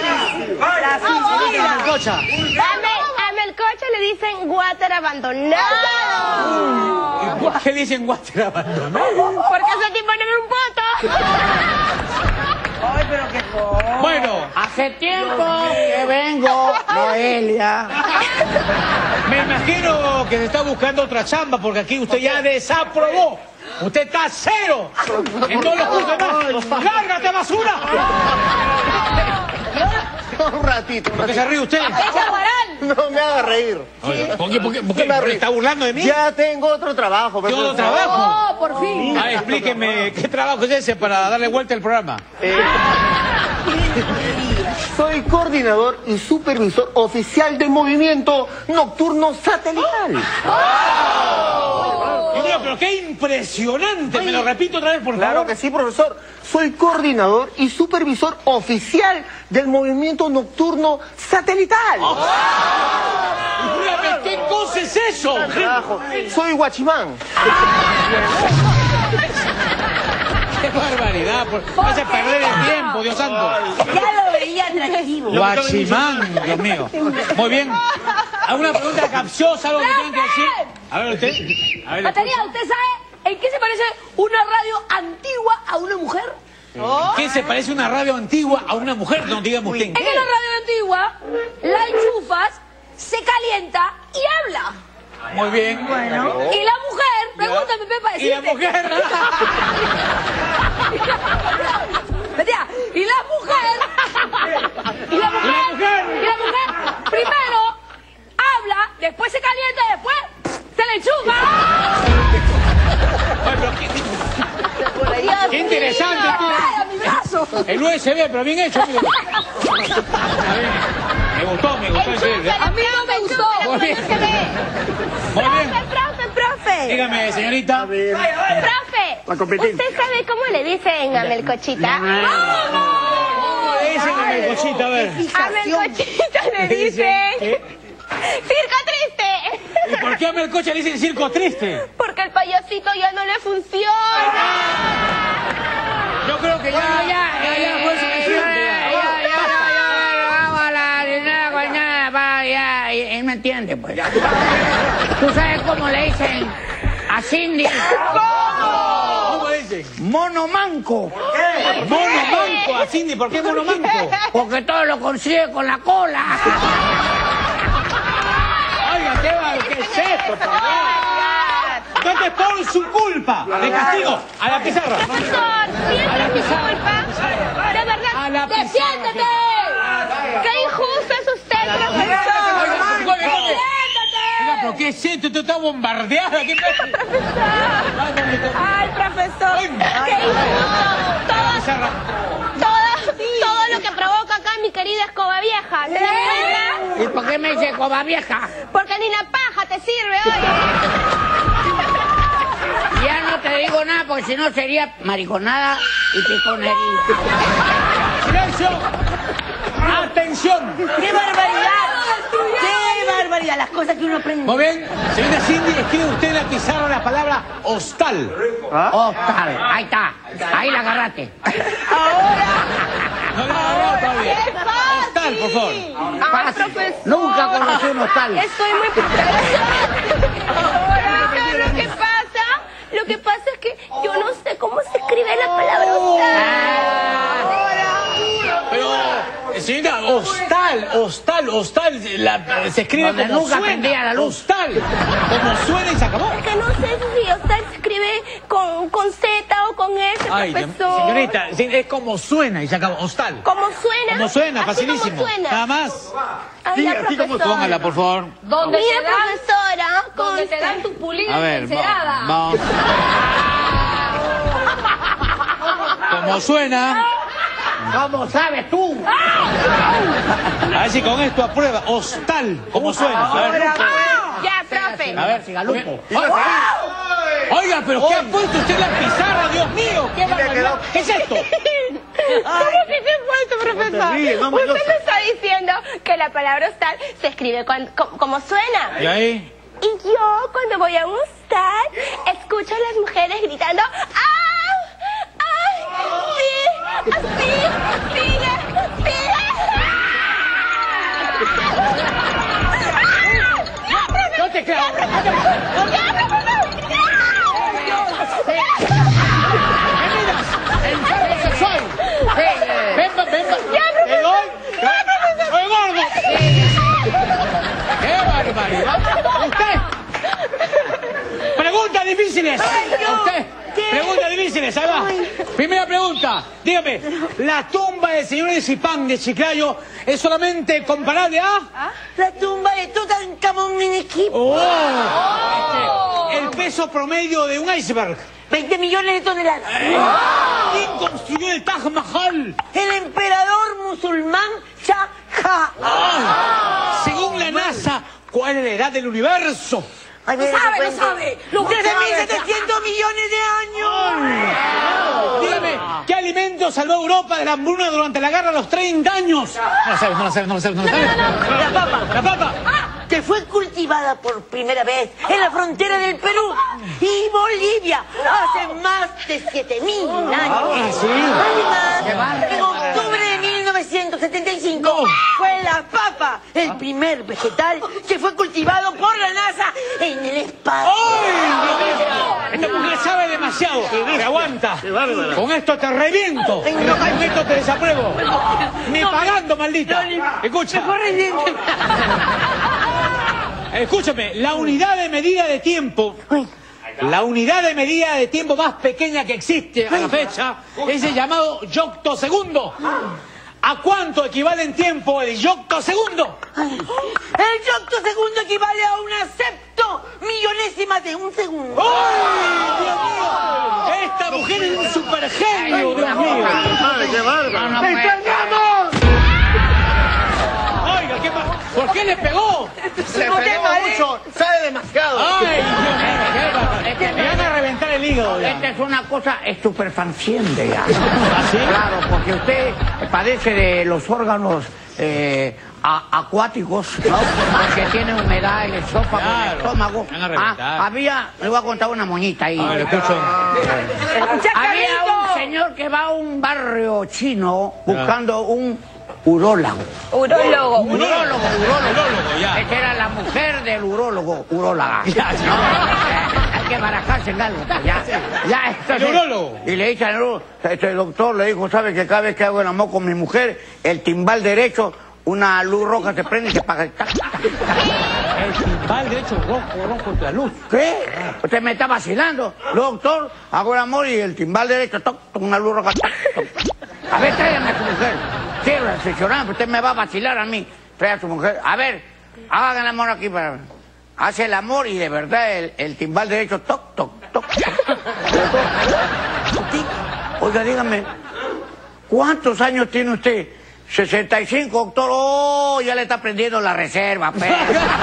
Speaker 5: Melcocha.
Speaker 19: A Melcocha le dicen water abandonado.
Speaker 5: ¿Y por qué le dicen water abandonado?
Speaker 19: Porque ese tipo no es un poto.
Speaker 9: Ay, pero qué cosa.
Speaker 5: Bueno,
Speaker 10: Hace tiempo que vengo, Noelia.
Speaker 5: me imagino que se está buscando otra chamba porque aquí usted ya desaprobó. Usted está 0 en todos los cursos más. ¡Lárgate, basura!
Speaker 3: Un ratito.
Speaker 5: ¿Por qué se ríe usted?
Speaker 2: ¡Echa guarán!
Speaker 3: No me haga reír.
Speaker 5: Oye, ¿por qué? ¿Está burlando de mí?
Speaker 3: Ya tengo otro trabajo.
Speaker 5: ¿Qué otro
Speaker 3: profesor.
Speaker 5: trabajo?
Speaker 2: ¡Oh, por fin!
Speaker 5: A ver, explíqueme, ¿qué trabajo es ese para darle vuelta al programa?
Speaker 3: Soy coordinador y supervisor oficial del movimiento nocturno satelital.
Speaker 5: Pero qué impresionante, me lo repito otra vez, por favor.
Speaker 3: Claro que sí, profesor. Soy coordinador y supervisor oficial del movimiento nocturno satelital.
Speaker 5: Dígame, ¿qué cosa es eso?
Speaker 3: Carajo, soy guachimán.
Speaker 5: ¡Qué barbaridad! Me hace perder el tiempo, Dios santo.
Speaker 9: Ya lo veía atractivo.
Speaker 5: Guachimán, Dios mío. Muy bien. ¿Alguna pregunta capciosa, algo que tengan que decir? A ver, usted. A ver,
Speaker 8: Batería, ¿usted sabe en qué se parece una radio antigua a una mujer?
Speaker 5: ¿En qué se parece una radio antigua a una mujer? No, dígame usted.
Speaker 8: En que la radio antigua la enchufas, se calienta y habla.
Speaker 5: Muy bien.
Speaker 9: Bueno.
Speaker 8: Y la mujer, pregúntame, Pepa,
Speaker 5: ¿Y la mujer?
Speaker 8: Batería, y la mujer primero habla, después se calienta y después se le enchufa.
Speaker 5: Qué interesante.
Speaker 10: interesante.
Speaker 8: mi brazo!
Speaker 10: El USB, pero bien hecho. Mire. Me gustó, increíble.
Speaker 8: A mí no me gustó.
Speaker 10: Muy bien. Muy bien.
Speaker 11: Profe.
Speaker 10: Dígame, señorita.
Speaker 11: Profe,
Speaker 14: La competencia.
Speaker 11: ¿usted sabe cómo le dicen a Melcochita?
Speaker 10: ¿Cómo le dicen a Melcochita? A ver.
Speaker 11: A Melcochita le dicen... ¡Circo triste!
Speaker 10: ¿Y por qué a Melcocha le dicen circo triste?
Speaker 11: Porque el payasito ya no le funciona.
Speaker 10: Yo creo que ya fue suficiente.
Speaker 9: Él me entiende, pues. ¿Tú sabes cómo le dicen a Cindy?
Speaker 10: ¿Cómo le dicen?
Speaker 9: Mono manco.
Speaker 10: ¿Por qué? Mono manco a Cindy, ¿por qué mono manco?
Speaker 9: Porque todo lo consigue con la cola.
Speaker 10: Oiga, ¿qué es esto, por favor? Entonces, por su culpa, de castigo, a la pizarra.
Speaker 11: Profesor, siempre es mi culpa. De verdad, ¡defiéndete! ¡Qué injusto es usted, profesor!
Speaker 10: Oiga, pero ¿qué es esto? Tú estás bombardeada. ¿Qué
Speaker 11: ¡Ay, profesor! ¡Qué injusto! Todo lo que provoca acá mi querida escoba vieja. ¿Se da cuenta?
Speaker 9: ¿Y por qué me dice escoba vieja?
Speaker 11: Porque ni la paja te sirve hoy.
Speaker 9: Ya no te digo nada, porque si no sería mariconada y piconería.
Speaker 10: ¡Silencio! ¡Atención!
Speaker 9: ¡Qué barbaridad! ¡Qué barbaridad! Las cosas que uno aprende.
Speaker 10: Muy bien, señorita Cindy, escribe usted en la pizarra la palabra hostal.
Speaker 9: Hostal, ahí está. Ahí la agarraste.
Speaker 10: No la agarró todavía. Hostal, por favor.
Speaker 11: Ay, profesor.
Speaker 9: Nunca conocí un hostal.
Speaker 11: Estoy muy Ahora, ¿sabes lo que pasa? Lo que pasa es que yo no sé cómo se escribe la palabra hostal.
Speaker 10: Pero, señorita, hostal, se escribe
Speaker 9: donde
Speaker 10: como
Speaker 9: nunca
Speaker 10: suena.
Speaker 9: prendía la luz.
Speaker 10: Hostal, como suena y se acabó.
Speaker 11: Es que no sé si hostal se escribe con Z o con S, profesor.
Speaker 10: Señorita, es como suena y se acabó. Hostal.
Speaker 11: ¿Cómo suena?
Speaker 10: Como suena,
Speaker 11: Así
Speaker 10: facilísimo.
Speaker 11: como suena.
Speaker 10: Nada más.
Speaker 11: Ay, la profesora.
Speaker 10: Póngala, por favor.
Speaker 8: ¿Dónde
Speaker 11: Mira,
Speaker 8: te dan?
Speaker 11: profesora.
Speaker 8: ¿Dónde te dan tu pulida
Speaker 10: A ver,
Speaker 8: encerada?
Speaker 10: vamos. Como suena.
Speaker 9: ¿Cómo sabes tú?
Speaker 10: A ver si con esto aprueba. Hostal, como suena. A ver.
Speaker 11: Ya, profe.
Speaker 9: A ver, cigalupo.
Speaker 10: Oiga, pero ¿qué ha puesto usted en la pizarra? Dios mío, ¿qué barbaridad? ¿Qué es esto?
Speaker 11: ¿Cómo que se fue esto, profesor? Usted me está diciendo que la palabra hostal se escribe como suena.
Speaker 10: ¿Y ahí?
Speaker 11: Y yo, cuando voy a un hostal, escucho a las mujeres gritando ¡ah! ¡ay! ¡sí! ¡así! ¡sigue! ¡sigue!
Speaker 10: No te creo. ¡Enfermo sexual! ¡Ven! ¡Te doy! ¡Soy gordo! ¡Qué barbaridad! ¡Usted! ¡Preguntas difíciles! ¡Usted! ¡Preguntas difíciles! Ahí va. Primera pregunta. Dígame, ¿la tumba del señor Zipán de Chiclayo es solamente comparable a...?
Speaker 9: La tumba de Tutankamón en equipo.
Speaker 10: ¡Oh! El peso promedio de un iceberg.
Speaker 9: 20 millones de toneladas.
Speaker 10: ¿Quién construyó el Taj Mahal?
Speaker 9: El emperador musulmán Shah Jahan.
Speaker 10: Según la NASA, ¿cuál es la edad del universo?
Speaker 9: Ay,
Speaker 8: No sabe.
Speaker 9: 13.700 millones de años.
Speaker 10: Dígame, ¿qué alimento salvó a Europa de la hambruna durante la guerra de los 30 años? No lo sabes.
Speaker 9: La papa.
Speaker 10: La papa.
Speaker 9: Que fue cultivada por primera vez en la frontera del Perú y Bolivia hace más de 7.000 años.
Speaker 10: ¿Sí?
Speaker 9: Además, en octubre de 1975 fue la papa el primer vegetal que fue cultivado por la NASA en el espacio.
Speaker 10: ¡Ay! Esta mujer sabe demasiado. Te aguanta. Con esto te reviento. Con esto te desapruebo. Ni pagando, maldita. Escucha. Escúchame, la unidad de medida de tiempo, la unidad de medida de tiempo más pequeña que existe a la fecha es el llamado yoctosegundo. ¿A cuánto equivale en tiempo el yoctosegundo?
Speaker 9: El yoctosegundo equivale a una septomillonésima de un segundo.
Speaker 10: ¡Ay, Dios mío! Esta mujer es un supergenio, Dios mío.
Speaker 3: ¡Qué bárbaro!
Speaker 10: ¡Extrañamos! Oiga, ¿qué pasa? ¿Por qué le pegó?
Speaker 3: Se pegó mucho, sabe demasiado.
Speaker 10: ¡Ay, Dios mío! Me van a reventar el hígado ya.
Speaker 5: Esta es una cosa estupefaciente ya.
Speaker 10: ¿Así?
Speaker 5: Claro, porque usted padece de los órganos acuáticos, ¿no? Porque tiene humedad el esófago, el estómago.
Speaker 10: Me van a reventar.
Speaker 5: Le voy a contar una moñita ahí.
Speaker 10: A ver, escucho.
Speaker 5: Había un señor que va a un barrio chino buscando un urólogo.
Speaker 19: Urólogo.
Speaker 5: Ya. Esa era la mujer del uróloga. Hay que barajarse en algo. Ya, entonces,
Speaker 10: el urólogo.
Speaker 5: Y le dice al urólogo, este doctor le dijo, ¿sabe que cada vez que hago el amor con mi mujer, el timbal derecho, una luz roja se prende y se apaga?
Speaker 10: El timbal derecho rojo la luz.
Speaker 5: ¿Qué? Usted me está vacilando. Doctor, hago el amor y el timbal derecho, toc, una luz roja, toc, toc. A ver, tráigame a su mujer. Sí, reflexionando, usted me va a vacilar a mí. Trae a su mujer. A ver, hagan el amor aquí para... Hace el amor y de verdad el timbal derecho, toc, toc, toc, toc. Oiga, dígame, ¿cuántos años tiene usted? 65, doctor. Oh, ya le está prendiendo la reserva, pues.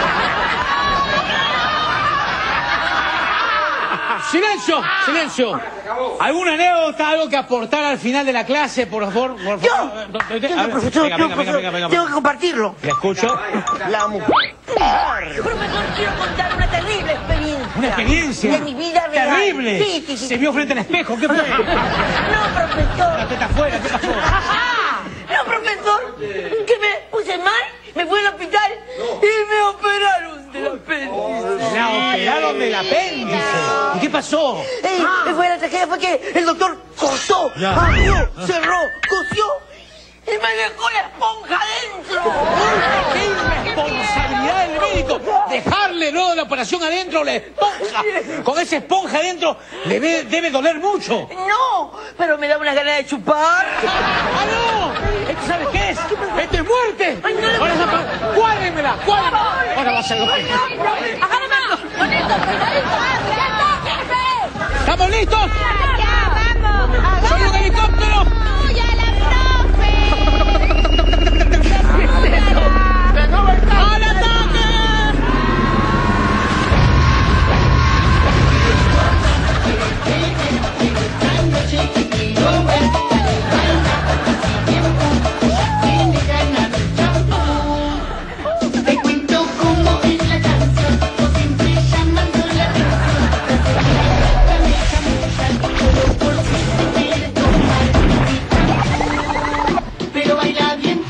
Speaker 10: ¡Silencio! ¡Silencio! ¿Alguna anécdota, algo que aportar al final de la clase, por favor?
Speaker 9: Profesor, tengo que compartirlo.
Speaker 10: Le escucho.
Speaker 9: La mujer. Profesor, quiero contar una terrible experiencia.
Speaker 10: ¿Una experiencia?
Speaker 9: De mi vida real.
Speaker 10: ¡Terrible!
Speaker 9: Sí.
Speaker 10: Se vio frente al espejo, ¿qué fue?
Speaker 9: No, profesor.
Speaker 10: La teta afuera, ¿qué pasó?
Speaker 9: No, profesor, que me puse mal, me fui al hospital y me operaron del apéndice.
Speaker 10: La operaron del apéndice. ¿Y qué pasó?
Speaker 9: La tragedia fue que el doctor cortó, abrió, cerró, cosió y me dejó la esponja adentro.
Speaker 10: ¡Qué irresponsabilidad del médico! Dejarle luego de la operación adentro la esponja. Con esa esponja adentro le debe doler mucho.
Speaker 9: No, pero me da una ganas de chupar.
Speaker 10: ¡Ah, no! ¿Esto sabes qué es? ¡Esto es muerte!
Speaker 9: Ay, no,
Speaker 10: Ahora, ¡cuádrenmela! Ahora va a ser lo que... ¿Estamos listos? ¡Soy un helicóptero! ¡Al ataque!
Speaker 12: Te cuento cómo es la canción, siempre llamando la atención. Por si te quieres tomar, pero baila bien.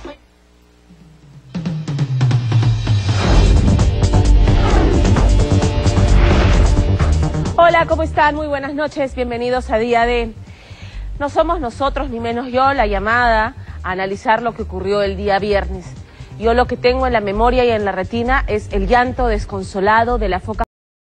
Speaker 2: Hola, ¿cómo están? Muy buenas noches, bienvenidos a Día D. No somos nosotros, ni menos yo, la llamada a analizar lo que ocurrió el día viernes. Yo lo que tengo en la memoria y en la retina es el llanto desconsolado de la foca